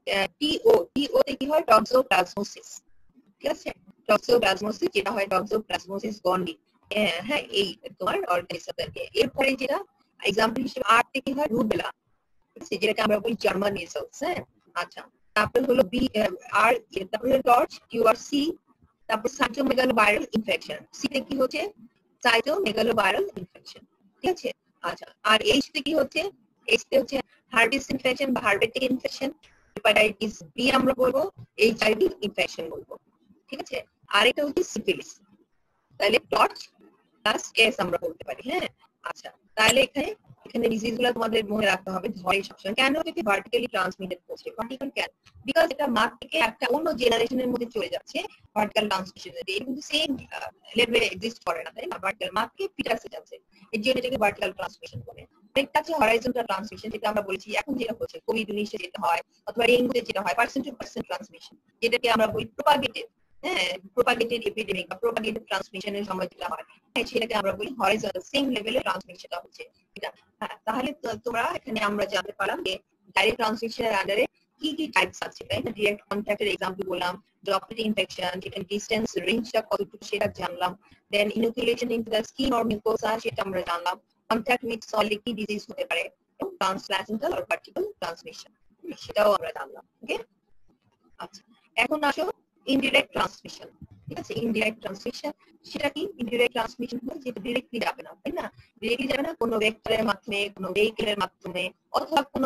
টিও তে কি হয়? টক্সোপ্লাজমোসিস, ঠিক আছে? টক্সোপ্লাজমোসিস যেটা হয় টক্সোপ্লাজমোসিস গন্ডি, হ্যাঁ, এই তোমার অর্গানিজমকে। এরপরে যেটা এক্সাম্পল হিসেবে আর থেকে হয় রুবেলা, ঠিক আছে, যেটাকে আমরা বলি জার্মান মিজলস, হ্যাঁ, আচ্ছা। তারপরে হলো বি আর, তারপরে টর্চ, কিউ আর সি, তারপর সাইটোমেগালোভাইরাল ইনফেকশন, সি তে কি হচ্ছে? সাইটোমেগালোভাইরাল ইনফেকশন, ঠিক আছে? আচ্ছা, আর এইচ তে কি হচ্ছে? এইচ তে হচ্ছে হার্বিস ইনফেকশন বা হার্বেটিক ইনফেকশন, হেপাটাইটিস বি আমরা বলবো, এইচআইভি ইনফেকশন বলবো, ঠিক আছে? আর এটা হচ্ছে সিফিলিস। তাহলে টর্চ প্লাস এস আমরা বলতে পারি, হ্যাঁ, আচ্ছা। তাহলে এখানে এখানে ডিজিজ গুলো তোমাদের মনে রাখতে হবে, ধরে সবসময়। কেন এটা ভার্টিক্যালি ট্রান্সমিটেড করছে? ভার্টিক্যাল কেন? বিকজ এটা মা থেকে একটা অন্য জেনারেশনের মধ্যে চলে যাচ্ছে। ভার্টিক্যাল ট্রান্সমিশন এটা কিন্তু সেম লেভেলে এক্সিস্ট করে না, তাই না? ভার্টিক্যাল মা থেকে ফিটাসে যাচ্ছে, এর জন্য এটাকে ভার্টিক্যাল ট্রান্সমিশন বলে। একটা হচ্ছে হরাইজন্টাল ট্রান্সমিশন, যেটা আমরা বলেছি এখন যেটা হচ্ছে কোভিড-19 যেটা হয় অথবা ডেঙ্গুতে যেটা হয় পার্সন টু পার্সন ট্রান্সমিশন, যেটাকে আমরা বলি প্রপাগেটেড, হ্যাঁ, প্রোপাগেটেড এপিডেমিক বা প্রোপাগেটেড ট্রান্সমিশনের সময় যেটা হয়, হ্যাঁ, সেটাকে আমরা বলি হরাইজন্টাল সেম লেভেলে ট্রান্সমিশনটা হচ্ছে এটা। হ্যাঁ, তাহলে তোমরা এখানে আমরা জানতে পারলাম যে ডাইরেক্ট ট্রান্সমিশনের আন্ডারে কি কি টাইপস আছে, তাই না? ডিরেক্ট কন্ট্যাক্টের এক্সাম্পল বললাম, ড্রপলেট ইনফেকশন, যেখানে ডিস্টেন্স রেঞ্জটা কতটুকু সেটা জানলাম, then inoculation into the skin or mucosa সেটা আমরা জানলাম, কন্ট্যাক্ট উইথ সলিড কি ডিজিজ হতে পারে, এবং ট্রান্সপ্লাসেন্টাল অর পার্টিকেল ট্রান্সমিশন সেটাও আমরা জানলাম। ওকে, আচ্ছা, এখন আসো ইনডিরেক্ট ট্রান্সমিশন। ঠিক আছে, ইনডিরেক্ট ট্রান্সমিশন সেটা কি? ইনডিরেক্ট ট্রান্সমিশন হলো যেটা ডিরেক্টলি যাবে না, তাই না? ডিরেক্টলি যাবে না, কোনো ভেক্টরের মাধ্যমে, কোনো ভেহিকেলের মাধ্যমে, অথবা কোনো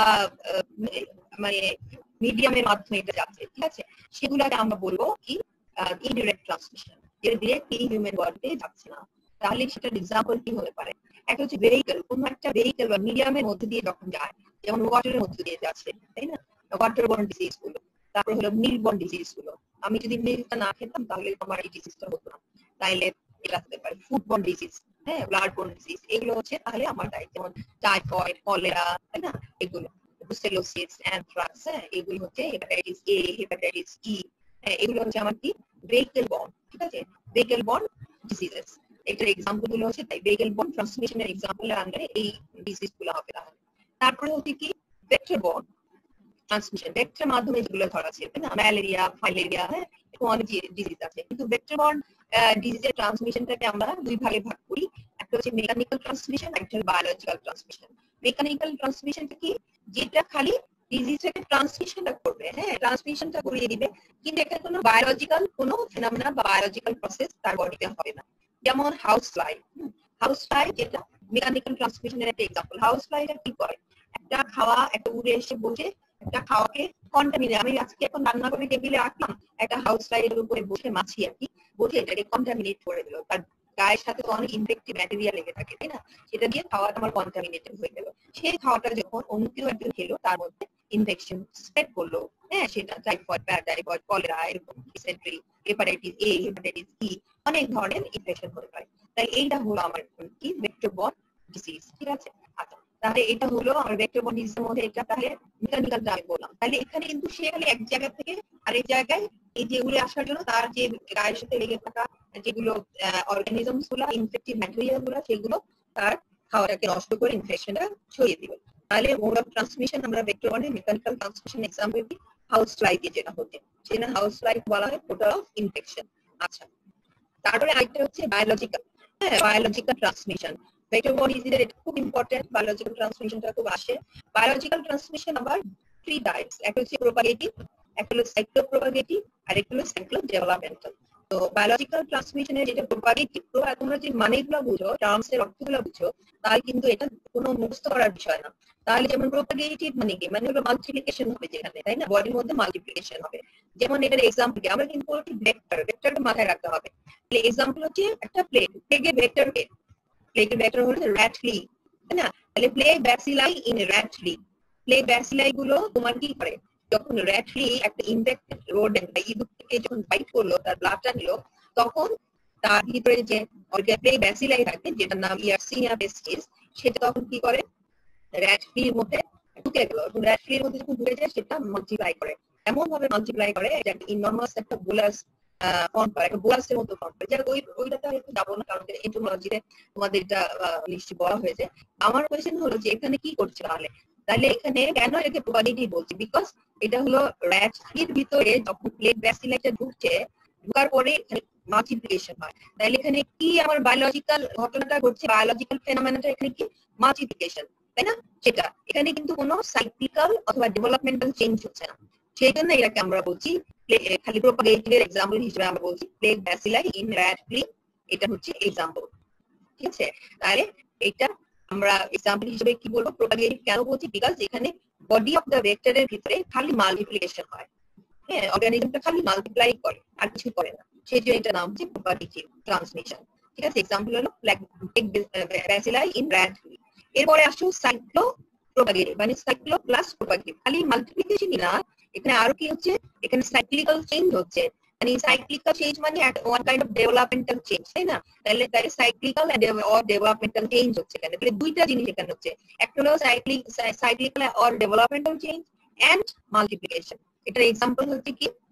মানে মিডিয়ামের মাধ্যমে এটা যাচ্ছে। ঠিক আছে, সেগুলোকে আমরা বলবো কি ইনডিরেক্ট ট্রান্সমিশন, যেটা ডিরেক্টলি হিউম্যান বডিতে যাচ্ছে না। তাহলে সেটার এক্সাম্পল কি হতে পারে? একটা হচ্ছে ভেহিকেল, কোনো একটা ভেহিকেল বা মিডিয়ামের মধ্যে দিয়ে যখন যায়, যেমন ওয়াটারের মধ্যে দিয়ে যাচ্ছে, তাই না? ওয়াটারবোর্ন ডিজিজ গুলো, তারপর হলো মিল্কবোর্ন ডিজিজ গুলো। আমি যদি মিল্কটা না খেতাম তাহলে আমার এই ডিজিজটা হতো না, তাইলে এটা হতে পারে ফুডবোর্ন ডিজিজ, হ্যাঁ, ব্লাডবোর্ন ডিজিজ, এগুলো হচ্ছে তাহলে আমার টাইপ, যেমন টাইফয়েড, কলেরা, তাই না? এগুলো ব্রুসেলোসিস, অ্যানথ্রাক্স, হ্যাঁ, এগুলো হচ্ছে হেপাটাইটিস এ, হেপাটাইটিস ই, হ্যাঁ, এগুলো হচ্ছে আমার কি ভেহিকেল বর্ন। ঠিক আছে, ভেহিকেল বর্ন ডিজিজেস, এটার এক্সাম্পল গুলো হচ্ছে তাই ভেহিকেল বর্ন ট্রান্সমিশনের এক্সাম্পলের আন্ডারে এই ডিজিজ গুলো হবে। তাহলে তারপরে হচ্ছে কি ভেক্টর বর্ন ট্রান্সমিশন, ভেক্টরের মাধ্যমে যেগুলো ধরা আছে, তাই না? ম্যালেরিয়া, ফাইলেরিয়া, হ্যাঁ, এরকম অনেক ডিজিজ আছে। কিন্তু ভেক্টর বর্ন ডিজিজের ট্রান্সমিশনটাকে আমরা দুই ভাগে ভাগ করি, একটা হচ্ছে মেকানিক্যাল ট্রান্সমিশন, একটা হচ্ছে বায়োলজিক্যাল ট্রান্সমিশন। মেকানিক্যাল ট্রান্সমিশনটা কি? যেটা খালি ডিজিজটাকে ট্রান্সমিশনটা করবে, হ্যাঁ, ট্রান্সমিশনটা করিয়ে দিবে, কিন্তু এখানে কোনো বায়োলজিক্যাল কোনো ফেনোমেনা বা বায়োলজিক্যাল প্রসেস তার বডিতে হবে না। যেমন হাউস ফ্লাই, হাউস ফ্লাই যেটা মেকানিক্যাল ট্রান্সমিশনের একটা এক্সাম্পল। হাউস ফ্লাইটা কি করে? একটা খাওয়া একটা উড়ে এসে বসে একটা খাওয়াকে কন্টামিনেট, আমি আজকে এখন রান্না করে টেবিলে রাখলাম, একটা হাউস ফ্লাইয়ের উপরে বসে মাছি আর কি, বসে এটাকে কন্টামিনেট করে দিল, তার গায়ের সাথে তো অনেক ইনফেক্টিভ ব্যাকটেরিয়া লেগে থাকে, তাই না? সেটা দিয়ে খাওয়াটা আমার কন্টামিনেটেড হয়ে গেল। সেই খাওয়াটা যখন অন্য কেউ একজন খেলো, তার মধ্যে ইনফেকশন স্প্রেড করলো, হ্যাঁ, সেটা টাইফয়েড, প্যারাটাইফয়েড, কলেরা, এরকম dysentery, hepatitis A, hepatitis E, অনেক ধরনের ইনফেকশন হতে পারে। তাই এইটা হলো আমার কি ভেক্টর বর্ন ডিজিজ। ঠিক আছে, আচ্ছা, তাহলে এটা হলো আমার ভেক্টর বর্ন ডিজিজের মধ্যে এটা তাহলে মেকানিক্যালটা আমি বললাম। তাহলে এখানে কিন্তু সে খালি এক জায়গা থেকে আরেক জায়গায় এই যে উড়ে আসার জন্য তার যে গায়ের সাথে লেগে থাকা যেগুলো অর্গানিজমস গুলো, ইনফেক্টিভ ব্যাকটেরিয়া গুলো, সেগুলো তার খাওয়াটাকে নষ্ট করে ইনফেকশনটা ছড়িয়ে দিবে। তাহলে মোড অফ ট্রান্সমিশন আমরা ভেক্টর বর্নে মেকানিক্যাল ট্রান্সমিশন এক্সাম্পল কি হাউস ফ্লাই দিয়ে যেটা হচ্ছে, সেটা হাউস ফ্লাই বলা হয় পোর্টাল অফ ইনফেকশন। আচ্ছা, তারপরে আরেকটা হচ্ছে বায়োলজিক্যাল, হ্যাঁ, বায়োলজিক্যাল ট্রান্সমিশন। ভেক্টর বর্ন ডিজিজের এটা খুব ইম্পর্টেন্ট, বায়োলজিক্যাল ট্রান্সমিশনটা খুব আসে। বায়োলজিক্যাল ট্রান্সমিশন আবার থ্রি টাইপস, একটা হচ্ছে প্রোপাগেটিভ, একটা হলো সাইক্লোপ্রোপাগেটিভ, আর একটা হলো সাইক্লো ডেভেলপমেন্টাল। তো বায়োলজিক্যাল ট্রান্সমিশনের যেটা প্রোপাগেটিভ, তোমরা যে মানেগুলো বুঝো, টার্মস এর অর্থগুলো বুঝো, তাহলে কিন্তু এটা কোনো মুখস্থ করার বিষয় না। তাহলে যেমন প্রোপাগেটিভ মানে কি, মানে হলো মাল্টিপ্লিকেশন হবে যেখানে, তাই না? বডির মধ্যে মাল্টিপ্লিকেশন হবে। যেমন এটার এক্সাম্পল কি, আমরা কিন্তু ভেক্টর, ভেক্টরটা মাথায় রাখতে হবে। এক্সাম্পল হচ্ছে একটা প্লেগ, প্লেগের ভেক্টরকে, প্লেগের ভেক্টর হলো র‍্যাট ফ্লি, তাই না? তাহলে plague bacilli in rat flea, plague bacilli গুলো তোমার কি করে, যখন র‍্যাট ফ্লি একটা ইনফেক্টেড রোডেন্ট বা ইঁদুর থেকে যখন বাইট করলো, তার ব্লাডটা নিল, তখন তার ভিতরে যে প্লেগ ব্যাসিলাই থাকে, যেটার নাম ইয়ারসিনিয়া পেস্টিস, সেটা তখন কি করে র‍্যাট ফ্লির মধ্যে ঢুকে গেল, এবং র‍্যাট ফ্লির মধ্যে যখন ঢুকে যায় সেটা মাল্টিপ্লাই করে, এমন ভাবে মাল্টিপ্লাই করে এটা ইননমাস একটা বোলাস ফর্ম করে, একটা বোলাসের মতো ফর্ম করে। যারা ওইটাতে আমি একটু যাবো না, কারণ এন্টোমোলজিতে তোমাদের এটা নিশ্চয়ই বলা হয়েছে। আমার কোয়েশ্চেন হলো যে এখানে কি করছে তাহলে, তাহলে এখানে কেন এটাকে প্রোপাগেটিভ বলছি, বিকজ এটা হলো র‍্যাট ফ্লির ভিতরে যখন প্লেগ ব্যাসিলাইটা ঢুকছে, ঢোকার পরে এখানে মাল্টিপ্লিকেশন হয়। তাহলে এখানে কি আমার বায়োলজিক্যাল ঘটনাটা ঘটছে, বায়োলজিক্যাল ফেনোমেনাটা এখানে কি মাল্টিপ্লিকেশন, তাই না? সেটা এখানে কিন্তু কোনো সাইক্লিক্যাল অথবা ডেভেলপমেন্টাল চেঞ্জ হচ্ছে না। সেই জন্য এটাকে আমরা বলছি খালি প্রোপাগেটিভ এর এক্সাম্পল হিসেবে আমরা বলছি plague bacilli in rat flea, এটা হচ্ছে এক্সাম্পল। ঠিক আছে, তাহলে এটা আমরা এক্সাম্পল হিসেবে কি বলবো, প্রোপাগেটিভ কেন বলছি, বিকজ এখানে বডি অফ দ্য ভেক্টরের ভিতরে খালি মাল্টিপ্লিকেশন হয়, হ্যাঁ, অর্গানিজমটা খালি মাল্টিপ্লাই করে আর কিছু করে না, সেই জন্য এটা নাম হচ্ছে প্রোপাগেটিভ ট্রান্সমিশন। ঠিক আছে, এক্সাম্পল হলো plague bacilli in rat flea. এরপরে আসো সাইক্লো প্রোপাগেটিভ, মানে সাইক্লো প্লাস প্রোপাগেটিভ, খালি মাল্টিপ্লিকেশনই না, এখানে আরো কি হচ্ছে, এখানে সাইক্লিক্যাল চেঞ্জ হচ্ছে। মানে সাইক্লিক্যাল চেঞ্জ মানে one kind of developmental change, তাই না? তাহলে সাইক্লিক্যাল অর ডেভেলপমেন্টাল চেঞ্জ হচ্ছে এখানে, তাহলে দুইটা জিনিস এখানে হচ্ছে, একটা হলো cyclical or developmental change and multiplication. এটার এক্সাম্পল হচ্ছে কি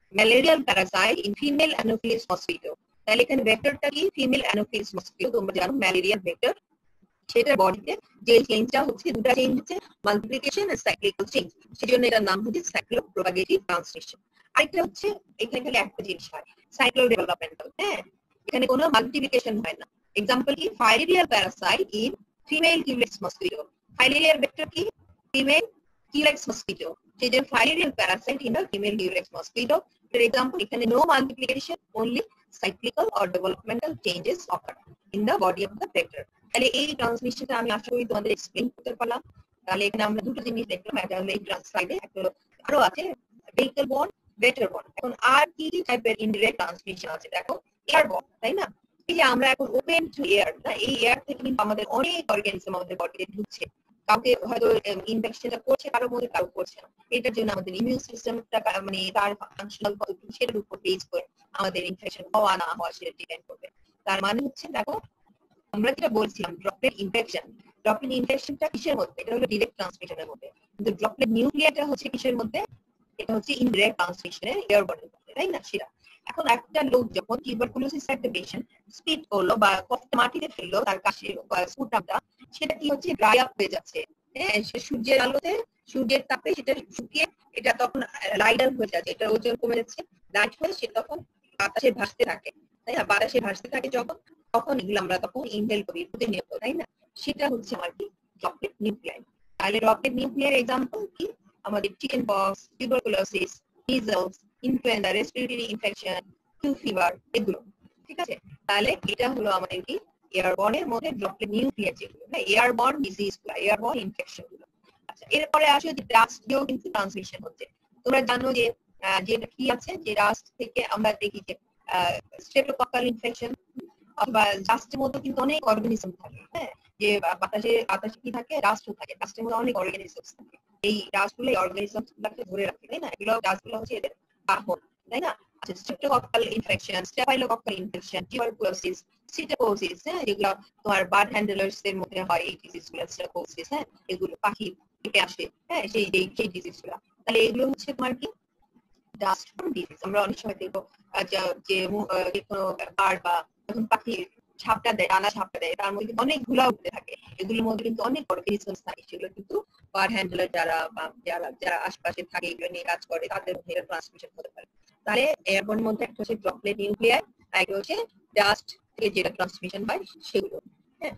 malarial parasite in female Anopheles mosquito. তাহলে এখানে ভেক্টরটা কি ফিমেল অ্যানোফিলিস মসকিটো, তোমরা জানো ম্যালেরিয়ার ভেক্টর। সেটার বডিতে যে চেঞ্জটা হচ্ছে, দুটা চেঞ্জ হচ্ছে, মাল্টিপ্লিকেশন আর সাইক্লিক্যাল চেঞ্জ, সেজন্য এটার নাম হচ্ছে সাইক্লোপ্রোপাগেটিভ ট্রান্সমিশন। আরেকটা হচ্ছে এখানে খালি একটা জিনিস হয়, সাইক্লো ডেভেলপমেন্টাল। হ্যাঁ, এখানে কোনো মাল্টিপ্লিকেশন হয় না। এক্সাম্পল কি, filarial parasite in female Culex mosquito. ফাইলেরিয়ার ভেক্টর কি ফিমেল কিউলেক্স মসকিটো, সেই যে filarial parasite in the female Culex mosquito. For example এখানে no multiplication, only cyclical or developmental changes occur in the body of the vector. তাহলে এই ট্রান্সমিশনটা আমি আশা করি তোমাদের এক্সপ্লেইন করতে পারলাম। তাহলে এখানে আমরা দুটো জিনিস দেখলাম, একটা হলো এই ট্রান্সসাইডে, একটা হলো আরো আছে ভেহিকল বন্ড, ভেক্টর বন্ড। এখন আর কি কি টাইপের ইনডিরেক্ট ট্রান্সমিশন আছে দেখো, এয়ার বন্ড, তাই না? এই যে আমরা এখন ওপেন টু এয়ার, এই এয়ার থেকে কিন্তু আমাদের অনেক অর্গানিজম আমাদের বডিতে ঢুকছে। কাউকে হয়তো ইনফেকশনটা করছে, কারো মধ্যে কারো করছে না। এটার জন্য আমাদের ইমিউন সিস্টেমটা মানে তার ফাংশনাল কতটুকু সেটার উপর বেস করে আমাদের ইনফেকশন হওয়া না হওয়া সেটা ডিপেন্ড করবে। তার মানে হচ্ছে দেখো, আমরা যেটা বলছিলাম ড্রপলেট ইনফেকশন, ড্রপলেট ইনফেকশনটা কিসের মধ্যে? এটা হলো ডিরেক্ট ট্রান্সমিশনের মধ্যে। কিন্তু ড্রপলেট নিউক্লিয়ারটা হচ্ছে কিসের মধ্যে? এটা হচ্ছে ইনডিরেক্ট ট্রান্সমিশনের, এয়ারবর্নের মধ্যে, তাই না? সেটা এখন একটা লোক যখন টিউবারকুলোসিস একটা পেশেন্ট স্পিড করলো বা কফটা মাটিতে ফেললো, তার কাশি স্পুটামটা, সেটা কি হচ্ছে ড্রাই আপ হয়ে যাচ্ছে। হ্যাঁ, সে সূর্যের আলোতে, সূর্যের তাপে সেটা শুকিয়ে এটা তখন লাইটার হয়ে যাচ্ছে, এটা ওজন কমে যাচ্ছে, লাইট হয়ে সে তখন বাতাসে ভাসতে থাকে, তাই না? বাতাসে ভাসতে থাকে যখন, তখন এগুলো আমরা তখন ইনহেল করি প্রতিনিয়ত, তাই না? সেটা হচ্ছে আমার কি ড্রপলেট নিউক্লিয়ার। তাহলে ড্রপলেট নিউক্লিয়ার এক্সাম্পল কি, আমাদের chicken pox, tuberculosis, measles, influenza, respiratory infection, flu fever, এগুলো। ঠিক আছে, তাহলে এটা হলো আমাদের কি এয়ারবর্নের মধ্যে ড্রপলেট নিউক্লিয়ার, যেগুলো না এয়ারবর্ন ডিজিজ গুলো, এয়ারবর্ন ইনফেকশন গুলো। আচ্ছা, এরপরে আসে যে ডাস্ট দিয়েও কিন্তু ট্রান্সমিশন হচ্ছে। তোমরা জানো যে যেটা কি আছে, যে ডাস্ট থেকে আমরা দেখি যে স্ট্রেপ্টোকক্কাল ইনফেকশন অথবা ডাস্টের মধ্যে কিন্তু অনেক অর্গানিজম থাকে। হ্যাঁ, যে বাতাসে বাতাসে কি থাকে, ডাস্টও থাকে, ডাস্টের মধ্যে অনেক অর্গানিজম থাকে। এই ডাস্ট গুলো অর্গানিজম গুলোকে ধরে রাখে, তাই না? এগুলো ডাস্ট গুলো হচ্ছে এদের বাহন, তাই না? আচ্ছা, streptococcal infection, staphylococcal infection, tuberculosis, psittacosis, হ্যাঁ, যেগুলো তোমার বার্ড হ্যান্ডলার্স এর মধ্যে হয়, এই ডিজিজ গুলো সিটোকোসিস, হ্যাঁ, এগুলো পাখি থেকে আসে, হ্যাঁ, সেই ডিজিজ গুলো। তাহলে এগুলো হচ্ছে তোমার কি ডাস্ট ফর্ম ডিজিজ। আমরা অনেক সময় দেখবো যে কোনো বার্ড বা যখন পাখি ঝাপটা দেয়, ডানা ঝাপটা দেয়, তার মধ্যে কিন্তু অনেক ধুলা উঠতে থাকে, এগুলোর মধ্যে কিন্তু অনেক অর্গানিজম থাকে, সেগুলো কিন্তু বার্ড হ্যান্ডলার যারা বা যারা আশপাশে থাকে, এগুলো নিয়ে কাজ করে, তাদের মধ্যে এটা ট্রান্সমিশন হতে পারে। তাহলে এয়ারবর্ন মধ্যে একটা হচ্ছে ড্রপলেট নিউক্লিয়ার, আর একটা হচ্ছে ডাস্ট থেকে যেটা ট্রান্সমিশন হয় সেগুলো। হ্যাঁ,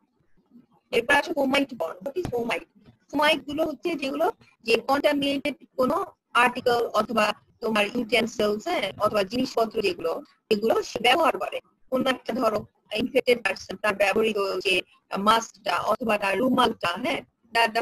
এরপর আসে ফোমাইট বন্ড। What is fomite? ফোমাইট গুলো হচ্ছে যেগুলো যে কন্টামিনেটেড কোনো আর্টিকেল অথবা তোমার ইউটেন্সিলস, হ্যাঁ, অথবা জিনিসপত্র যেগুলো এগুলো সে ব্যবহার করে, কোন একটা ধরো ইনফেক্টেড পারসন তার ব্যবহৃত যে মাস্কটা অথবা তার রুমালটা, হ্যাঁ, তার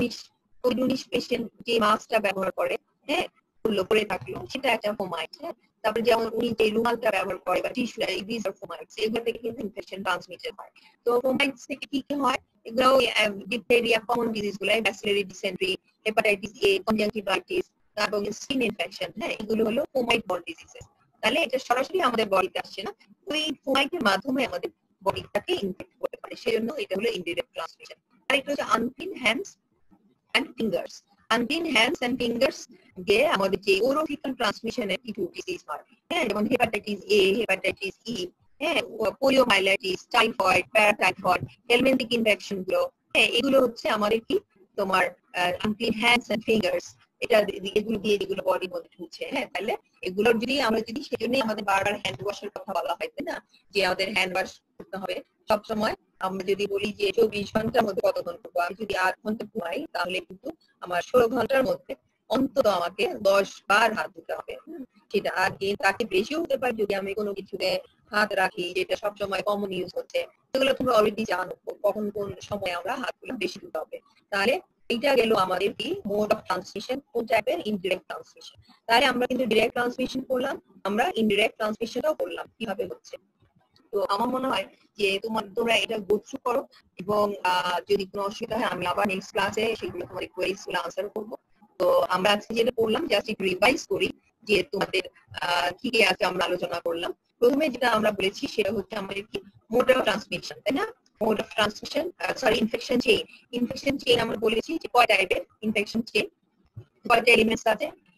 কোভিড-19 পেশেন্ট যে মাস্কটা ব্যবহার করে, হ্যাঁ, ওগুলো করে থাকলো, সেটা একটা ফোমাইট। হ্যাঁ, তারপরে যেমন উনি যে রুমালটা ব্যবহার করে বা টিস্যু, দিস আর ফোমাইটস, এগুলো থেকে কিন্তু ইনফেকশন ট্রান্সমিটেড হয়। তো ফোমাইটস থেকে কি কি হয়? এগুলো ডিপথেরিয়া, কমন ডিজিজ গুলো, bacillary dysentery, hepatitis A, conjunctivitis, তারপর স্কিন ইনফেকশন, হ্যাঁ, এগুলো হলো ফোমাইট বন্ড ডিজিজেস। তাহলে এটা সরাসরি আমাদের বডিতে আসছে না, ওই ফোমাইটের মাধ্যমে আমাদের বডিটাকে ইনফেক্ট করতে পারে, সেজন্য এটা হলো ইনডিরেক্ট ট্রান্সমিশন। আর এটা হচ্ছে unclean hands and fingers. Unclean hands and fingers দিয়ে আমাদের যে ওরোফিক্যাল ট্রান্সমিশনের কিছু ডিজিজ হয়, হ্যাঁ, যেমন হেপাটাইটিস এ, হেপাটাইটিস ই, হ্যাঁ, poliomyelitis, typhoid, paratyphoid, helminthic infection গুলো, হ্যাঁ, এগুলো হচ্ছে আমাদের কি তোমার আনক্লিন হ্যান্ডস এন্ড ফিঙ্গার্স, এটা এগুলো দিয়ে যেগুলো বডির মধ্যে ঢুকছে। হ্যাঁ, তাহলে এগুলোর যদি আমরা যদি সেজন্যই আমাদের বারবার হ্যান্ড ওয়াশের কথা বলা হয়, তাই না, যে আমাদের হ্যান্ড ওয়াশ করতে হবে সবসময়। আমরা যদি বলি যে 24 ঘন্টার মধ্যে কত ঘন্টা ঘুমাবো, আমি যদি 8 ঘন্টা ঘুমাই তাহলে কিন্তু আমার 16 ঘন্টার মধ্যে অন্তত আমাকে 10 বার হাত ধুতে হবে। সেটা আগে তাকে বেশিও হতে পারে যদি আমি কোনো কিছুতে হাত রাখি যেটা সবসময় কমন ইউজ হচ্ছে, সেগুলো তোমরা অলরেডি জানো কখন কোন সময় আমরা হাতগুলো বেশি ধুতে হবে। তাহলে এইটা গেল আমাদের কি মোড অফ ট্রান্সমিশন, কোন টাইপের ইনডিরেক্ট ট্রান্সমিশন। তাহলে আমরা কিন্তু ডিরেক্ট ট্রান্সমিশন করলাম, আমরা ইনডিরেক্ট ট্রান্সমিশনও করলাম কিভাবে হচ্ছে। তো আমার মনে হয় যে তোমরা এটা গো থ্রু করো, এবং যদি কোনো অসুবিধা হয় আমি আবার নেক্সট ক্লাসে সেগুলো তোমাদের কোয়েরিজ গুলো আনসার করবো। তো আমরা আজকে যেটা করলাম জাস্ট একটু রিভাইজ করি যে তোমাদের কি কি আছে আমরা আলোচনা করলাম। প্রথমে যেটা আমরা বলেছি সেটা হচ্ছে আমাদের কি মোড অফ ট্রান্সমিশন, তাই না? Mode of transmission, sorry, infection chain. Infection chain আমরা বলেছি যে কয় টাইপের ইনফেকশন চেইন, কয়টা এলিমেন্টস আছে।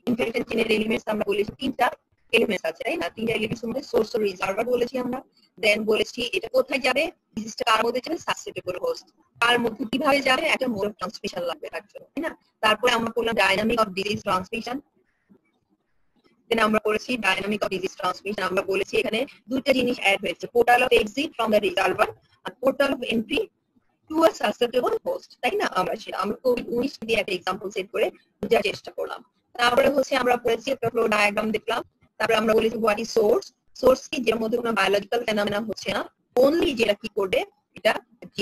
ইনফেকশন চেইনের এলিমেন্টস আমরা বলেছি তিনটা এলিমেন্টস আছে, তাই না? তিনটা এলিমেন্টস মধ্যে সোর্স ও রিজার্ভার বলেছি আমরা। দেন বলেছি এটা কোথায় যাবে, ডিজিজটা কার মধ্যে যাবে, সাসসেপ্টেবল হোস্ট। কার মধ্যে কিভাবে যাবে, একটা মোড অফ ট্রান্সমিশন লাগবে তার জন্য, তাই না? তারপরে আমরা বললাম dynamic of disease transmission. Then আমরা বলেছি ডাইনামিক অফ ডিজিজ ট্রান্সমিশন, আমরা বলেছি এখানে দুটো জিনিস অ্যাড হয়েছে, portal of exit from the reservoir আর portal of entry to a susceptible host, তাই না? আমরা কোভিড-19 দিয়ে একটা এক্সাম্পল সেট করে বোঝার চেষ্টা করলাম। তারপরে হচ্ছে আমরা পড়েছি একটা ফ্লো ডায়াগ্রাম দেখলাম। তারপরে আমরা বলেছি হোয়াট ইজ সোর্স। সোর্স কি, যের মধ্যে কোনো বায়োলজিক্যাল ফেনোমেনা হচ্ছে না, অনলি যেটা কি করবে, এটা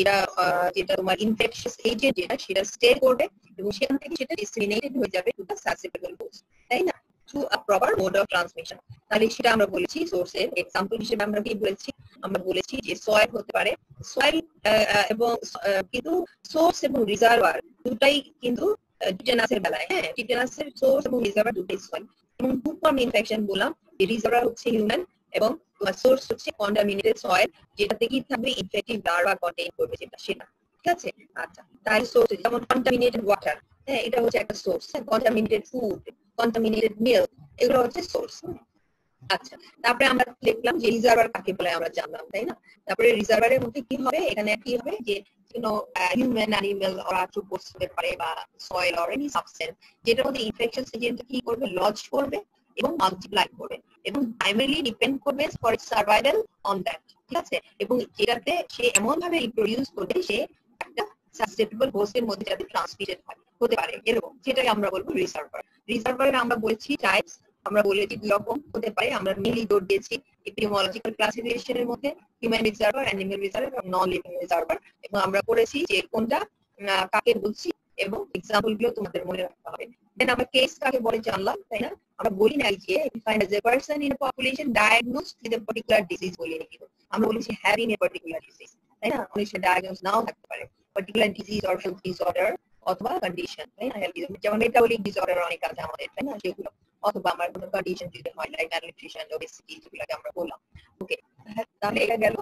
যেটা তোমার ইনফেকশাস এজেন্ট যেটা সেটা স্টে করবে এবং সেখান থেকে সেটা ডিসেমিনেটেড হয়ে যাবে টু দ্য সাসসেপ্টেবল হোস্ট, তাই না? To a proper mode of transmission. তাহলে সেটা আমরা বলেছি সোর্সের এক্সাম্পল হিসেবে আমরা কি বলেছি, আমরা বলেছি যে সয়েল হতে পারে, সয়েল এবং কিন্তু সোর্স এবং রিজার্ভার দুটাই কিন্তু টিটেনাসের বেলায়, হ্যাঁ, টিটেনাসের সোর্স এবং রিজার্ভার দুটাই সয়েল। এবং টু ফর্ম ইনফেকশন বললাম, রিজার্ভার হচ্ছে হিউম্যান এবং সোর্স হচ্ছে কন্টামিনেটেড সয়েল, যেটাতে কি থাকবে ইনফেক্টিভ লার্ভা কন্টেইন করবে সেটা, ঠিক আছে? আচ্ছা, তাহলে সোর্স যেমন কন্টামিনেটেড ওয়াটার, হ্যাঁ, এটা হচ্ছে একটা source. Contaminated food, contaminated milk, এগুলো হচ্ছে সোর্স। আচ্ছা, তারপরে আমরা দেখলাম যে রিজার্ভার কাকে বলে আমরা জানলাম, তাই না? তারপরে রিজার্ভারের মধ্যে কি হবে, এখানে কি হবে যে হিউম্যান, অ্যানিমেল অর আর্থ্রোপোডস হতে পারে বা সয়েল অর এনি সাবস্টেন্স যেটার মধ্যে ইনফেকশন এজেন্ট কি করবে, লজ করবে এবং মাল্টিপ্লাই করবে এবং প্রাইমারিলি ডিপেন্ড করবে for its survival on that, ঠিক আছে? এবং যেটাতে সে এমন ভাবে রিপ্রোডিউস করবে সে একটা সাসসেপ্টেবল হোস্টের মধ্যে যাতে ট্রান্সমিটেড হতে পারে, এরকম যেটাকে আমরা বলবো রিজার্ভার। রিজার্ভারের আমরা বলেছি টাইপস, আমরা বলেছি দুই রকম হতে পারে, আমরা মেইনলি জোর দিয়েছি এপিডেমিওলজিক্যাল ক্লাসিফিকেশনের মধ্যে হিউম্যান রিজার্ভার, অ্যানিমাল রিজার্ভার এবং নন লিভিং রিজার্ভার, এবং আমরা বলেছি যে কোনটা কাকে বলছি এবং এক্সাম্পল গুলো তোমাদের মনে রাখতে হবে। দেন আমরা কেস কাকে বলে জানলাম, তাই না? আমরা বলি নাই যে defined as a person in a population diagnosed with a particular disease বলি নাকি, আমরা বলেছি হ্যাভিং এ পার্টিকুলার ডিজিজ, তাই না? অনেক সময় ডায়াগনোস নাও থাকতে পারে, particular disease or health disorder অথবা কন্ডিশন, তাই না? হেলথ ডিসঅর্ডার যেমন মেটাবলিক ডিসঅর্ডার অনেক আছে আমাদের, তাই না? সেগুলো অথবা আমার কোনো কন্ডিশন যদি হয় লাইক ম্যালনিউট্রিশন, ওবেসিটি, যেগুলোকে আমরা বললাম। ওকে, তাহলে এটা গেল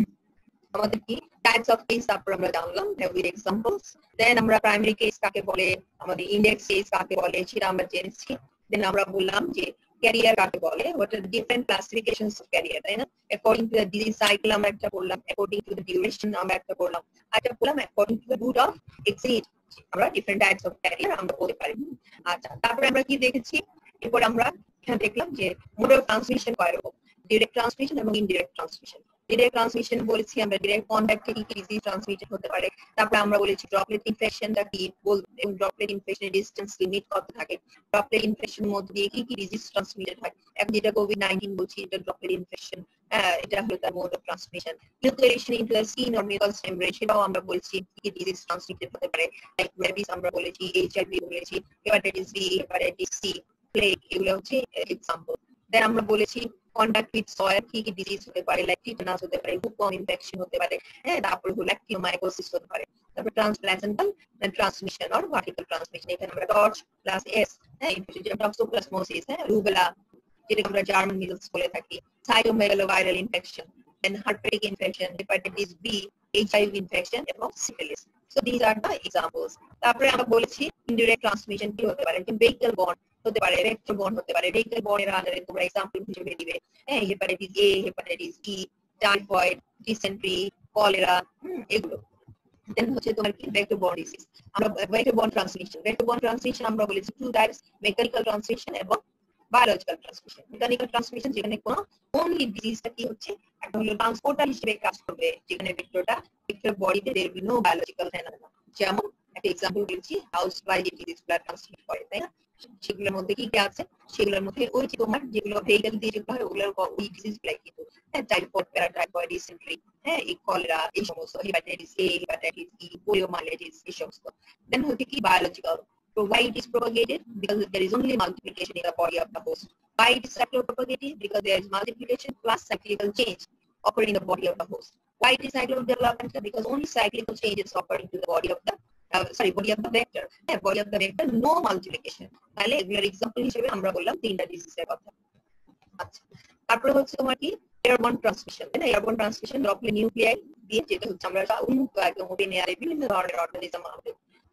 আমাদের কি টাইপস অফ কেস, তারপর আমরা জানলাম উইথ এক্সাম্পলস। দেন আমরা প্রাইমারি কেস কাকে বলে, আমাদের ইন্ডেক্স কেস কাকে বলে সেটা আমরা জেনেছি। দেন আমরা বললাম যে ক্যারিয়ার কাকে বলে, what are different classifications of carrier, তাই না? According to the disease cycle আমরা একটা বললাম, অ্যাকর্ডিং টু দ্য ডিউরেশন আমরা একটা বললাম, একটা বললাম according to the route of exit আমরা ডিফারেন্ট টাইপস অফ ক্যারিয়ার আমরা বলতে পারি। আচ্ছা, তারপরে আমরা কি দেখেছি, এরপর আমরা দেখলাম যে মোড অফ ট্রান্সমিশন কয় রকম, ডিরেক্ট ট্রান্সমিশন এবং ইনডিরেক্ট ট্রান্সমিশন। ডিরেক্ট ট্রান্সমিশন বলেছি আমরা ডিরেক্ট কন্টাক্ট থেকে কি ডিজিজ ট্রান্সমিটেড হতে পারে। তারপরে আমরা বলেছি ড্রপলেট ইনফেকশনটা কি, এবং ড্রপলেট ইনফেকশনের ডিসটেন্স লিমিট কত থাকে, ড্রপলেট ইনফেকশনের মধ্যে দিয়ে কি ডিজিজ ট্রান্সমিটেড হয়। এখন যেটা কোভিড-19 বলছি, এটা ড্রপলেট ইনফেকশন, এটা হলো তার mode of transmission. Infection into the skin or mucous membrane, সেটাও আমরা বলছি কি ডিজিজ ট্রান্সমিটেড হতে পারে। লাইক রেবিস আমরা বলেছি, এইচআইভি বলেছি, hepatitis B, hepatitis C, plague, এগুলো হচ্ছে এক্সাম্পল। দেন আমরা বলেছি কন্টাক্ট উইথ সয়েল কি কি ডিজিজ হতে পারে, লাইক টিটানাস হতে পারে, বুকওয়ার্ম ইনফেকশন হতে পারে, হ্যাঁ, তারপর হলো ল্যাক্টিওমাইকোসিস হতে পারে। তারপর transplacental transmission or vertical transmission, এখানে আমরা ডচ প্লাস এস, হ্যাঁ, ইনফেকশন টক্সোপ্লাজমোসিস, হ্যাঁ, রুবেলা যেটাকে আমরা জার্মান মিজলস বলে থাকি, cytomegaloviral infection, then heartbreak infection, hepatitis B, HIV infection এবং syphilis. So this are the examples. তারপরে আমরা বলেছি ইনডিরেক্ট ট্রান্সমিশন কি হতে পারে, ভেহিক্যাল বন্ড হতে পারে, ভেক্টর বন্ড হতে পারে। ভেহিক্যাল বন্ডের আন্ডারে তোমরা এক্সাম্পল হিসেবে দিবে, হ্যাঁ, hepatitis A, hepatitis E, typhoid, dysentery, cholera, এগুলো। দেন হচ্ছে তোমার কি ভেক্টর বন্ড ডিজিজ। আমরা ভেক্টর বন্ড ট্রান্সমিশন আমরা বলেছি টু টাইপস, মেকানিক্যাল ট্রান্সমিশন এবং বায়োলজিক্যাল ট্রান্সমিশন। মেকানিক্যাল ট্রান্সমিশন যেখানে কোনো অনলি ডিজিজটা কি হচ্ছে, একটা হলো ট্রান্সপোর্টার হিসেবে কাজ করবে, যেখানে ভেক্টর বডিতে there will be no biological phenomena. যেমন একটা এক্সাম্পল বলছি, হাউস ফ্লাই যে ডিজিজগুলো ট্রান্সমিট করে, তাই না? সেগুলোর মধ্যে কি কি আছে, সেগুলোর মধ্যে ওই যে তোমার যেগুলো ভেহিক্যাল দিয়ে যেগুলো হয় ওগুলোর ওই ডিজিজগুলাই কিন্তু, হ্যাঁ, টাইফয়েড, প্যারাটাইফয়েড, ডিসেন্ট্রি, হ্যাঁ, এই কলেরা, এই সমস্ত, হেপাটাইটিস এ, হেপাটাইটিস ই, পোলিওমাইলাইটিস, এই সমস্ত। দেন হচ্ছে কি biological, so why it is propagated, because there is only multiplication in the body of the host. Why it is cyclopropagated, because there is multiplication plus cyclical change occurring in the body of the host. Why it is cyclodevelopmental, because only cyclical changes occurring to the body of the body of the vector, body of the vector, no multiplication. তাহলে এগুলোর example হিসেবে আমরা বললাম তিনটা ডিজিজের কথা। আচ্ছা, তারপরে হচ্ছে তোমার কি এয়ারবর্ন ট্রান্সমিশন, তাই না? এয়ারবর্ন ট্রান্সমিশন ড্রপলেট নিউক্লিয়াই দিয়ে, যেটা হচ্ছে আমরা উন্মুক্ত একদম ওপেন এয়ারে বিভিন্ন ধরনের অর্গানিজম আমাদের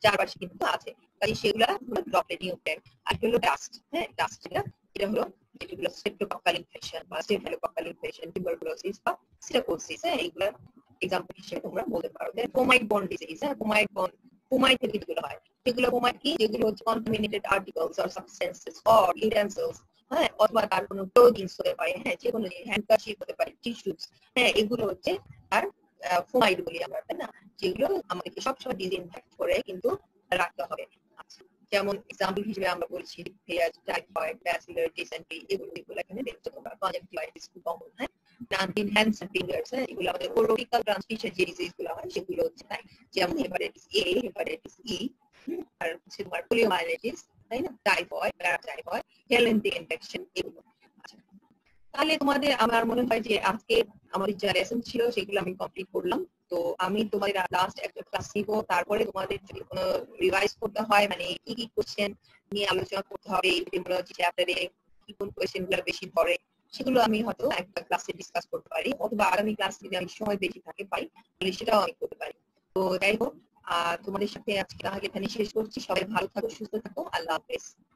চারপাশে কিন্তু আছে, কাজে সেগুলা হলো ড্রপলেট নিউক্লিয়ার। আর হলো ডাস্ট, হ্যাঁ ডাস্ট এটা হলো যেগুলো স্ট্রেপ্টোকক্কাল ইনফেকশন বা স্টেফিলোকক্কাল ইনফেকশন, টিউবারকুলোসিস বা সিরাকোসিস, হ্যাঁ এইগুলা এক্সাম্পল হিসেবে তোমরা বলতে পারো। দেন পোমাইড বর্ন ডিজিজ, হ্যাঁ পোমাইড থেকে যেগুলো হয় সেগুলো পোমাইড কি, যেগুলো হচ্ছে contaminated articles or substances or utensils, হ্যাঁ অথবা তার কোনো ক্লোথিংস হতে পারে, হ্যাঁ যে কোনো হ্যান্ডকারচিফ হতে পারে, টিস্যুস, হ্যাঁ এগুলো হচ্ছে আর ফোমাইড বলি আমরা, তাই না, যেগুলো আমাদেরকে সবসময় ডিসইনফেক্ট করে কিন্তু রাখতে হবে। আচ্ছা, যেমন এক্সাম্পল হিসেবে আমরা বলছি টাইফয়েড, ব্যাসিলার ডিসেন্ট্রি, এগুলো এখানে দেখতে তোমরা। কনজাংটিভাইটিস খুব কমন, হ্যাঁ হ্যান্ডস এন্ড ফিঙ্গার্স, হ্যাঁ এগুলো আমাদের ওরোটিক্যাল ট্রান্সমিশন যে ডিজিজগুলো হয় সেগুলো হচ্ছে তাই, যেমন হেপাটাইটিস এ, হেপাটাইটিস ই, আর হচ্ছে তোমার পোলিওমাইলাইটিস, তাই না, টাইফয়েড, প্যারাটাইফয়েড, হেলেন্টিক ইনফেকশন এগুলো। আচ্ছা, তাহলে তোমাদের আমার মনে হয় যে আজকে আমাদের যা লেসন ছিল সেগুলো আমি কমপ্লিট করলাম। তো আমি তোমাদের লাস্ট একটা ক্লাস নিব, তারপরে তোমাদের যদি কোনো রিভাইজ করতে হয়, মানে কি কি কোশ্চেন নিয়ে আলোচনা করতে হবে এপিডেমিওলজি চ্যাপ্টারে, কি কোন কোশ্চেন গুলো বেশি ধরে, সেগুলো আমি হয়তো একটা ক্লাসে ডিসকাস করতে পারি, অথবা আগামী ক্লাস যদি আমি সময় বেশি থাকে পাই তাহলে সেটাও আমি করতে পারি। তো যাই হোক, তোমাদের সাথে আজকে তাহলে এখানে শেষ করছি। সবাই ভালো থাকো, সুস্থ থাকো, আল্লাহ হাফেজ।